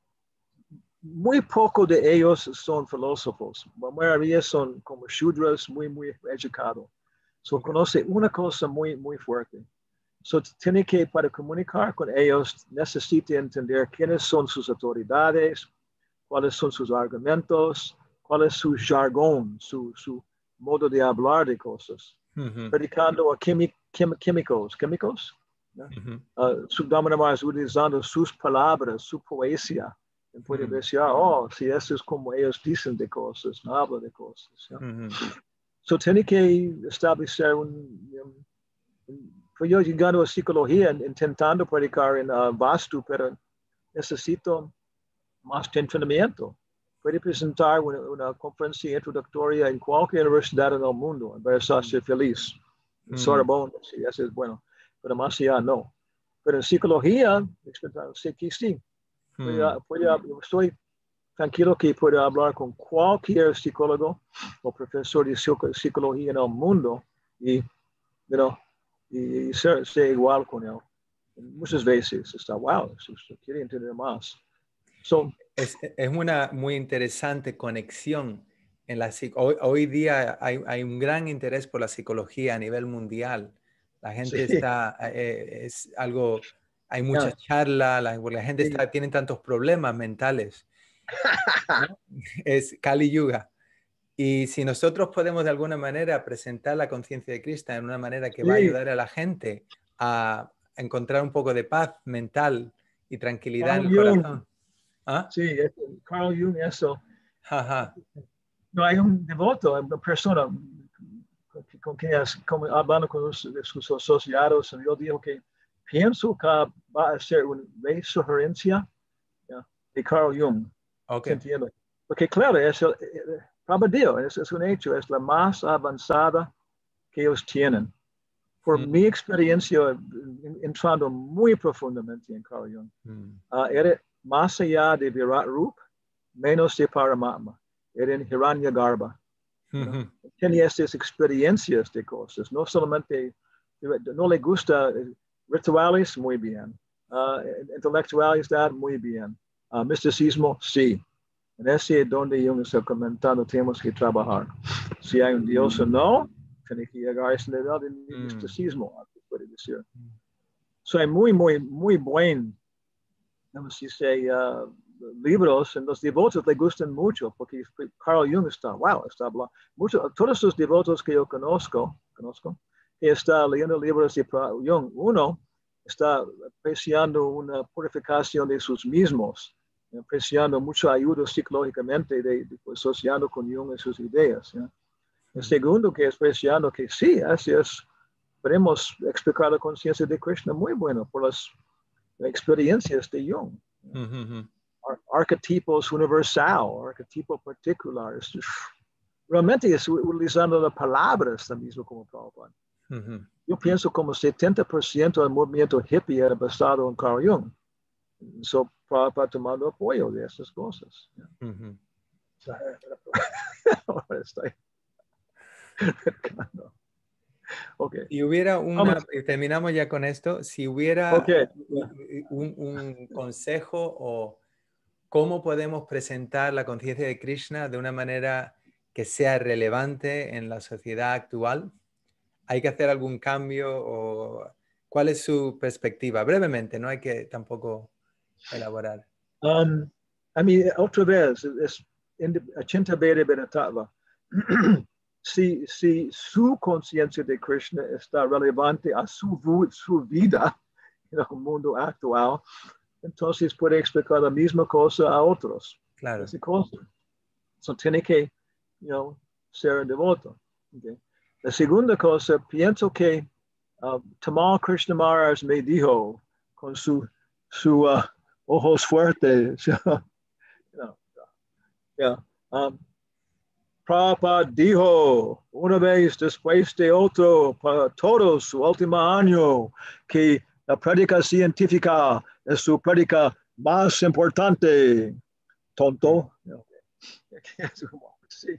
muy poco de ellos son filósofos. La mayoría son como shudras, muy, muy educados. So, okay. Conoce una cosa muy, muy fuerte. So, tiene que, para comunicar con ellos, necesita entender quiénes son sus autoridades, cuáles son sus argumentos, cuál es su jargón, su, su modo de hablar de cosas. Uh-huh. Predicando a quimi, quim, químicos, químicos, ¿no? Uh-huh. Uh, Subdhamma utilizando sus palabras, su poesía. Y puede uh-huh. decir, oh, si eso es como ellos dicen de cosas, no habla de cosas. ¿no? Uh-huh. So, tiene que establecer un, un Fui yo llegando a psicología, intentando predicar en uh, Vastu, pero necesito más entrenamiento. Puede presentar una, una conferencia introductoria en cualquier universidad en el mundo, en vez de ser feliz. En mm. Sorbonne, sí, eso es bueno, pero más allá no. Pero en psicología, sé que sí. Mm. Puedo, puedo, estoy tranquilo que puedo hablar con cualquier psicólogo o profesor de psicología en el mundo y, you know, y ser, ser igual con él. Muchas veces está, wow, quiere entender más. So, es, es una muy interesante conexión. En la, hoy, hoy día hay, hay un gran interés por la psicología a nivel mundial. La gente sí. está, eh, es algo, hay muchas yeah. charlas, la, la gente sí. está, tiene tantos problemas mentales. ¿no? Es Kali Yuga. Y si nosotros podemos de alguna manera presentar la conciencia de Krishna en una manera que sí. va a ayudar a la gente a encontrar un poco de paz mental y tranquilidad Carl en el Jung. Corazón. ¿Ah? Sí, Carl Jung, eso. Ajá. No hay un devoto, una persona con quien como, hablando con los, sus asociados, yo digo que pienso que va a ser una resurgencia ¿ya? de Carl Jung. Okay. ¿Entiendes? Porque claro, es el, Prabhupada, es, es un hecho, es la más avanzada que ellos tienen. Por mm. mi experiencia, entrando muy profundamente en Carl Jung, mm. uh, era más allá de Virat Rup, menos de Paramatma, era en Hiranyagarbha. Mm-hmm. ¿no? Tenía estas experiencias de cosas, no solamente, no le gusta rituales, muy bien, uh, intelectualidad, muy bien, uh, misticismo, sí. En ese es donde Jung está comentando, tenemos que trabajar. Si hay un Dios o no, tiene que llegar a ese nivel de mm. misticismo, puede decir. Mm. Soy muy, muy, muy buen, no sé si say, uh, libros, en los devotos le gustan mucho, porque Carl Jung está, wow, está hablando. Mucho, todos los devotos que yo conozco, conozco, que está leyendo libros de Jung, uno está apreciando una purificación de sus mismos, apreciando mucha ayuda psicológicamente, de, de, asociando con Jung y sus ideas. ¿ya? El segundo, que es apreciando que sí, así es, podemos explicar la conciencia de Krishna muy bueno por las experiencias de Jung. Uh-huh. Ar- arquetipos universal, arquetipo particular. Realmente es utilizando las palabras también como Prabhupada. Uh-huh. Yo pienso como setenta por ciento del movimiento hippie era basado en Carl Jung. So, Prabhupada tomando apoyo de estas cosas. Uh-huh. Ahora estoy... Okay. Si hubiera una, y terminamos ya con esto, si hubiera Okay. un, un consejo o cómo podemos presentar la conciencia de Krishna de una manera que sea relevante en la sociedad actual, ¿hay que hacer algún cambio o cuál es su perspectiva? Brevemente, no hay que tampoco elaborar. Um, I mean, otra vez, es Achinta Bheda Bheda si, si su conciencia de Krishna está relevante a su, su vida en el mundo actual, entonces puede explicar la misma cosa a otros. Claro. Esa cosa. So, tiene que, you know, ser devoto. Okay. La segunda cosa, pienso que uh, Tamal Krishna Maharaj me dijo con su, su uh, ojos fuertes, you know, yeah, um, Prabhupada dijo una vez después de otro para todos su último año que la práctica científica es su práctica más importante. Tonto. Sí.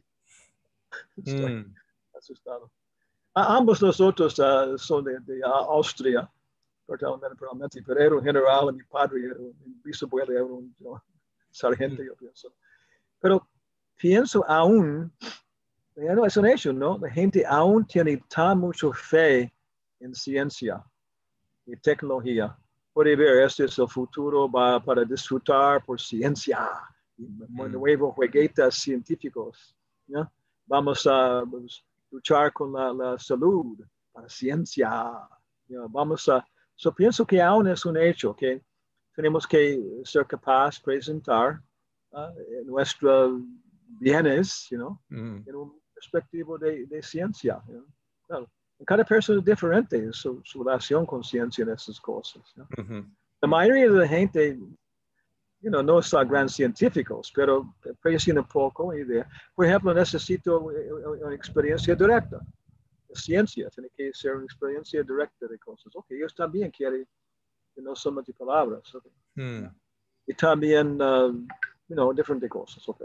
Estoy Mm. asustado. A ambos nosotros uh, son de, de uh, Austria, totalmente, pero era un general, mi padre era un bisabuelo, era un you know, sargento, mm. yo pienso. Pero pienso aún, no, es un hecho, ¿no? La gente aún tiene tan mucha fe en ciencia y tecnología. Puede ver, este es el futuro va, para disfrutar por ciencia, y mm. nuevos juguetes científicos. ¿No? Vamos a luchar con la, la salud, para ciencia. ¿No? Vamos a, so pienso que aún es un hecho que tenemos que ser capaz de presentar uh, nuestros bienes, you know, mm. en un perspectivo de, de ciencia. You know? Claro. Cada persona es diferente su, su relación con ciencia en esas cosas. ¿No? Uh-huh. La mayoría de la gente, you know, no son grandes científicos, pero aprecian un poco idea. Por ejemplo, necesito una experiencia directa. La ciencia tiene que ser una experiencia directa de cosas. Ok, ellos también quieren, no solamente palabras. Okay. Mm. Y también, uh, you know, diferentes cosas. Okay.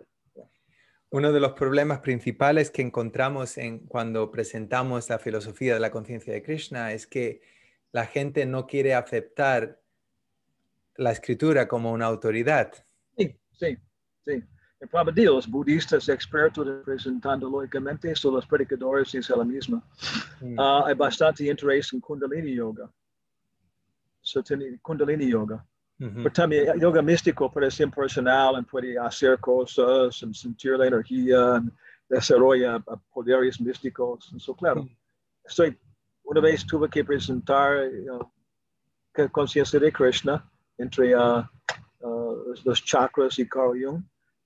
Uno de los problemas principales que encontramos en, cuando presentamos la filosofía de la conciencia de Krishna es que la gente no quiere aceptar la escritura como una autoridad. Sí, sí, sí. El problema de los budistas expertos presentando lógicamente son los predicadores y es la misma. Mm. Uh, hay bastante interés en Kundalini Yoga. So, Kundalini Yoga. Uh-huh. Pero también yoga místico puede ser personal, puede hacer cosas, en sentir la energía, en desarrolla poderes místicos. So, claro, uh-huh. estoy, una vez tuve que presentar uh, conciencia de Krishna entre uh, uh, los chakras y Carl Jung.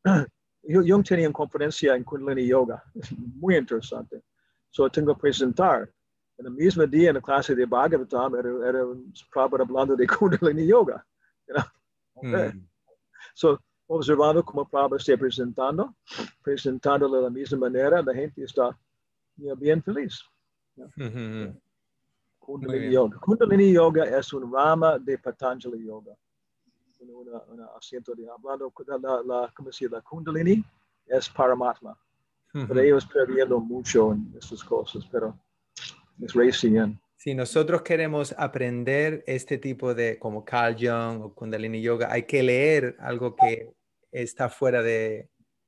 Jung tenía una conferencia en Kundalini Yoga, muy interesante. So, tengo que presentar. En el mismo día en la clase de Bhagavatam era, era un Prabhupada hablando de Kundalini Yoga. You know? Okay. Mm. So, observando cómo Prabhupada está presentando, presentándolo de la misma manera, la gente está you know, bien feliz. You know? Mm-hmm. Kundalini Yoga. Kundalini Yoga es un rama de Patanjali Yoga. Una, una asiento de hablando de la, la, ¿cómo se llama? La Kundalini es Paramatma. Mm-hmm. Pero ellos perdiendo mucho en estas cosas, pero es racing. Si nosotros queremos aprender este tipo de, como Carl Jung o Kundalini Yoga, hay que leer algo que está fuera de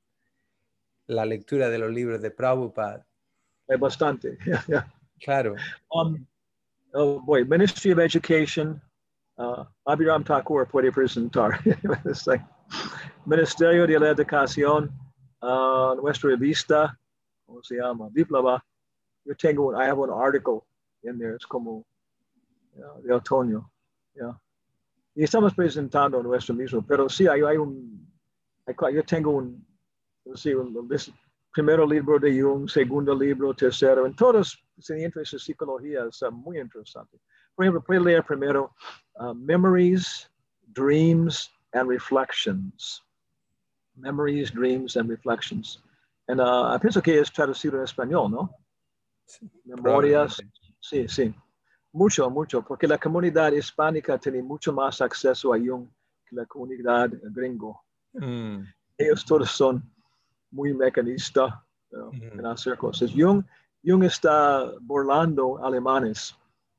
la lectura de los libros de Prabhupada. Hay bastante. Yeah, yeah. Claro. Um, oh boy, Ministry of Education, uh, Abhiram Thakur puede presentar. like, Ministerio de la Educación, uh, nuestra revista, ¿cómo se llama? Viplava. Yo tengo, I have an article in there, es como uh, de otoño. Yeah. Y estamos presentando nuestro mismo, pero sí, hay, hay un, hay, yo tengo un, sí, un, un primero libro de Jung, segundo libro, tercero, en todos, si interesa psicología, es muy interesante. Por ejemplo, puede leer primero uh, Memories, Dreams, and Reflections. Memories, Dreams, and Reflections. And uh, pienso que es traducido en español, ¿no? Sí, Memorias, sí, sí. Mucho, mucho, porque la comunidad hispánica tiene mucho más acceso a Jung que la comunidad gringo. Mm. Ellos todos son muy mecanistas, you know, mm. en hacer cosas. Jung, Jung está burlando alemanes.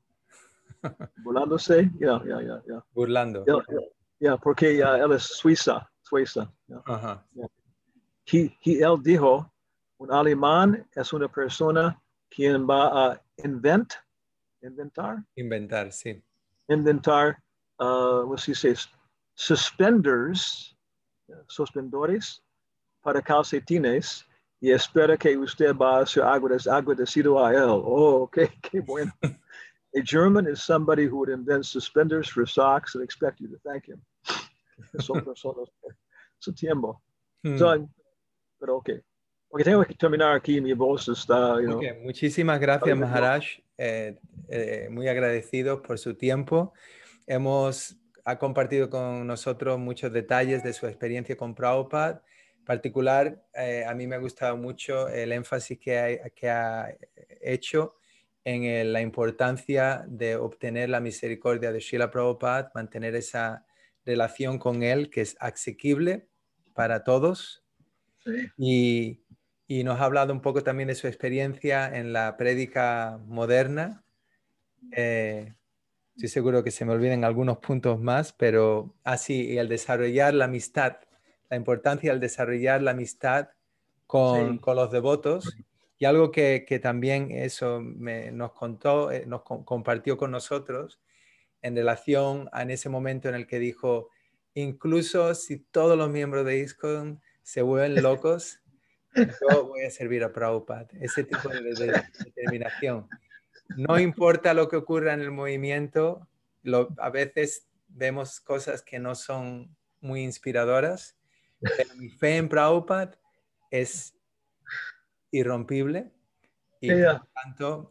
Burlándose, ya, ya, ya, ya. Burlando. Ya, ya, ya, porque uh, él es suiza, suiza. Yeah. Ajá. Yeah. He, he, él dijo, un alemán es una persona quien va a invent, inventar, Inventar, sí. inventar, uh, what se dice, suspenders, suspendores para calcetines y espera que usted va a hacer agradecido a él. Oh, qué, qué bueno. A German is somebody who would invent suspenders for socks and expect you to thank him. Son personas por su tiempo. Hmm. So, pero ok. Porque tengo que terminar aquí, mi voz está, you know. Okay. Muchísimas gracias, Maharaj. Eh, eh, muy agradecidos por su tiempo. Hemos ha compartido con nosotros muchos detalles de su experiencia con Prabhupada. En particular, eh, a mí me ha gustado mucho el énfasis que ha, que ha hecho en el, la importancia de obtener la misericordia de Srila Prabhupada, mantener esa relación con él que es asequible para todos. Sí. Y, y nos ha hablado un poco también de su experiencia en la prédica moderna. Eh, estoy seguro que se me olviden algunos puntos más, pero así, y el desarrollar la amistad, la importancia del desarrollar la amistad con, Sí. con los devotos. Y algo que, que también eso me, nos contó, eh, nos co compartió con nosotros en relación a en ese momento en el que dijo, incluso si todos los miembros de ISKCON se vuelven locos, yo voy a servir a Prabhupada. Ese tipo de, de, de determinación. No importa lo que ocurra en el movimiento, lo, a veces vemos cosas que no son muy inspiradoras, pero mi fe en Prabhupada es irrompible y por Yeah. lo tanto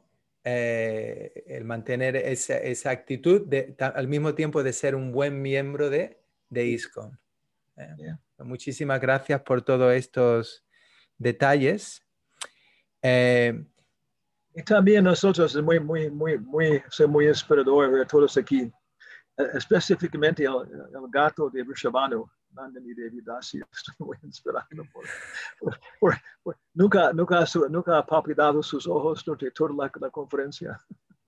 eh, el mantener esa, esa actitud de, al mismo tiempo de ser un buen miembro de, de ISKCON. Eh, Yeah. muchísimas gracias por todos estos detalles. Eh, Y también nosotros es muy, muy, muy, muy, soy muy inspirador ver todos aquí, específicamente el, el gato de Vrishabhanu, Nandini Devi Dasi, estoy muy inspirado por, por, por, por nunca, nunca, su, nunca ha palpitado sus ojos durante toda la, la conferencia.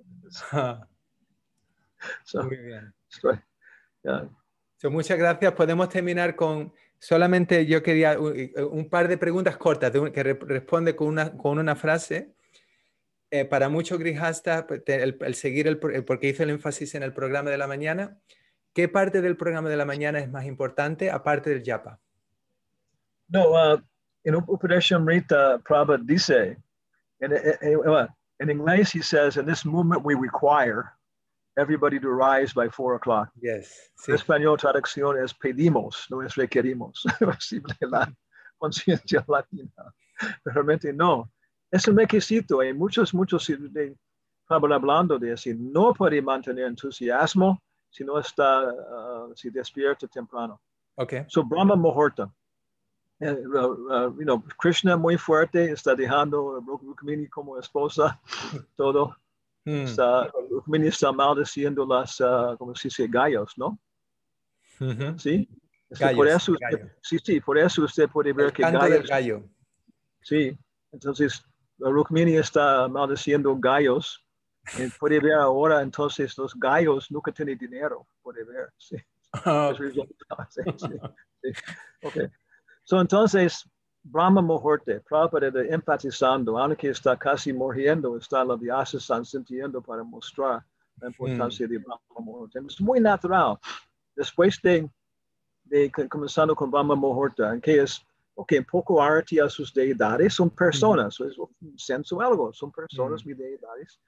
So, muy bien. so, yeah. So, muchas gracias. Podemos terminar con solamente yo quería un, un par de preguntas cortas de un, que re, responde con una, con una frase. Eh, para muchos grijastas, el, el seguir el, el, porque hizo el énfasis en el programa de la mañana, ¿qué parte del programa de la mañana es más importante aparte del japa? No, uh, en Upadeshamrita, Prabhupada dice, in, in, in English he says, in this movement we require everybody to rise by four o'clock. Yes, sí. En español, traducción es pedimos, no es requerimos. La conciencia latina. Realmente no. Es un requisito. Hay muchos, muchos de hablando de decir, no puede mantener entusiasmo si no está, uh, si despierta temprano. Okay. So, Brahma Muhurta. Uh, uh, you know, Krishna muy fuerte, está dejando Rukmini como esposa, todo. Mm. Está, Rukmini está maldiciendo las, uh, como se dice, gallos, ¿no? Uh-huh. Sí. Es Gallos, por eso usted, gallo. sí, sí, por eso usted puede ver el que canto gallos. Del gallo. Sí, entonces Rukmini está maldiciendo gallos. Y puede ver ahora, entonces, los gallos nunca tienen dinero, puede ver. Sí. Oh. sí, sí, sí. Okay. So, entonces, Brahma Muhurta, Prabhupada enfatizando, aunque está casi muriendo, está la Vyasa-san sintiendo para mostrar la importancia mm. de Brahma Muhurta. Es muy natural. Después de, de comenzando con Brahma Muhurta, que es, ok, un poco arti a sus deidades, son personas, mm. es un senso algo, son personas, mm. mis deidades.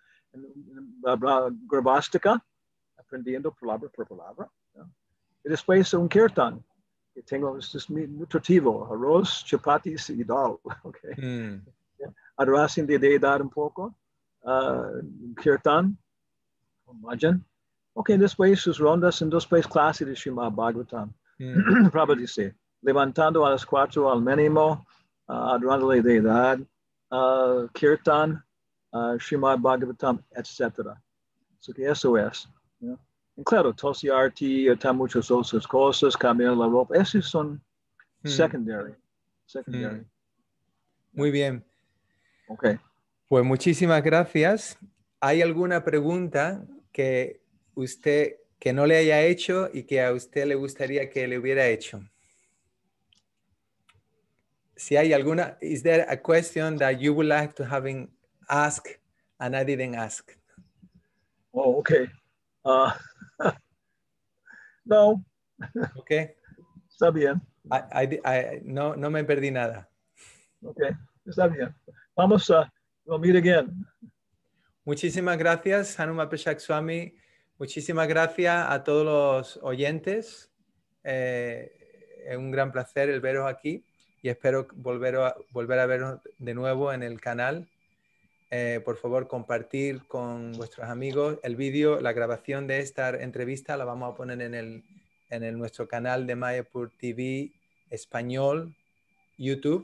Gravastika, aprendiendo palabra por palabra. ¿no? Y después un kirtan, que tengo, esto es muy nutritivo, arroz, chapatis y dal. Okay. Mm. Adoración de deidad un poco, uh, kirtan, bhajan. Ok, después sus rondas en después clases de Srimad Bhagavatam. Mm. Prabhupada dice, levantando a las cuatro al mínimo, uh, adorando la deidad, uh, kirtan, uh, Srimad Bhagavatam, etcétera. So que eso es. ¿no? Y claro, tosiarti, está muchas otras cosas, cambiar la ropa, esos son mm. secondary. secondary. Mm. Muy bien. Ok. Pues muchísimas gracias. ¿Hay alguna pregunta que usted que no le haya hecho y que a usted le gustaría que le hubiera hecho? Si hay alguna, is there a question that you would like to having asked and I didn't ask? Oh, okay. Uh, no. Okay. Está bien. I, I, I, no, no me perdí nada. Okay. Está bien. Vamos a, we'll meet again. Muchísimas gracias, Hanuma Prashak Swami. Muchísimas gracias a todos los oyentes. Eh, es un gran placer el veros aquí y espero volver a, volver a veros de nuevo en el canal. Eh, por favor, compartir con vuestros amigos el vídeo, la grabación de esta entrevista la vamos a poner en, el, en el, nuestro canal de Mayapur T V español, YouTube.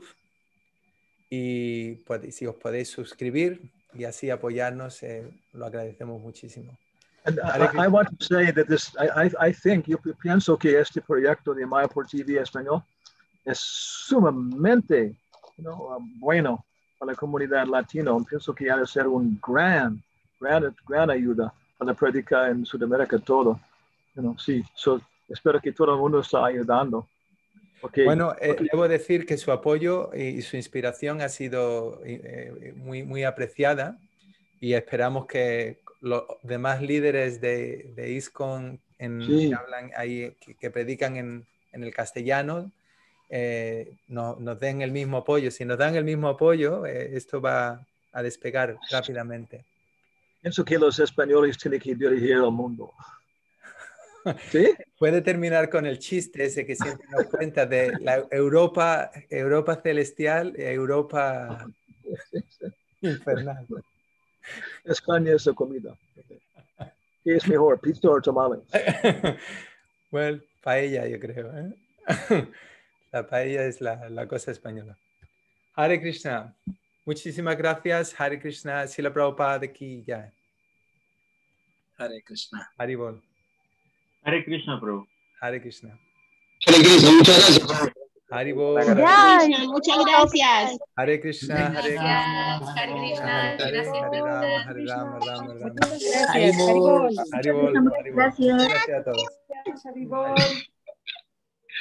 Y pues, si os podéis suscribir y así apoyarnos, eh, lo agradecemos muchísimo. And I, I want to say that this, I, I think, yo pienso que este proyecto de Mayapur T V español es sumamente, you know, uh, bueno para la comunidad latina. Pienso que ha de ser un gran, gran, gran ayuda para predicar en Sudamérica todo. You know, sí, so, espero que todo el mundo está ayudando. Okay. Bueno, eh, Okay. debo decir que su apoyo y su inspiración ha sido eh, muy, muy apreciada y esperamos que los demás líderes de, de ISKCON en, Sí. que hablan ahí, que, que predican en, en el castellano, eh, no, nos den el mismo apoyo. Si nos dan el mismo apoyo, eh, esto va a despegar rápidamente. Pienso que los españoles tienen que dirigir el mundo. ¿Sí? Puede terminar con el chiste ese que siempre nos cuenta de la Europa, Europa celestial y Europa infernal. España es la comida. ¿Qué es mejor, pizza o tamales? Well, paella, yo creo. ¿eh? La paella es la, la cosa española. Hare Krishna. Muchísimas gracias. Hare Krishna. Srila Prabhupada de aquí ya. Hare Krishna. Haribol. Hare Krishna, Prabhu. Hare Krishna. Hare Krishna, muchas gracias. Haribol. Hare Krishna, muchas gracias. Hare Krishna, Hare Krishna. Hare Krishna, Hare gracias. Hare Rama, Hare Rama, Rama Rama. Gracias, Haribol. Haribol, Haribol. Gracias. Gracias a todos. Haribol.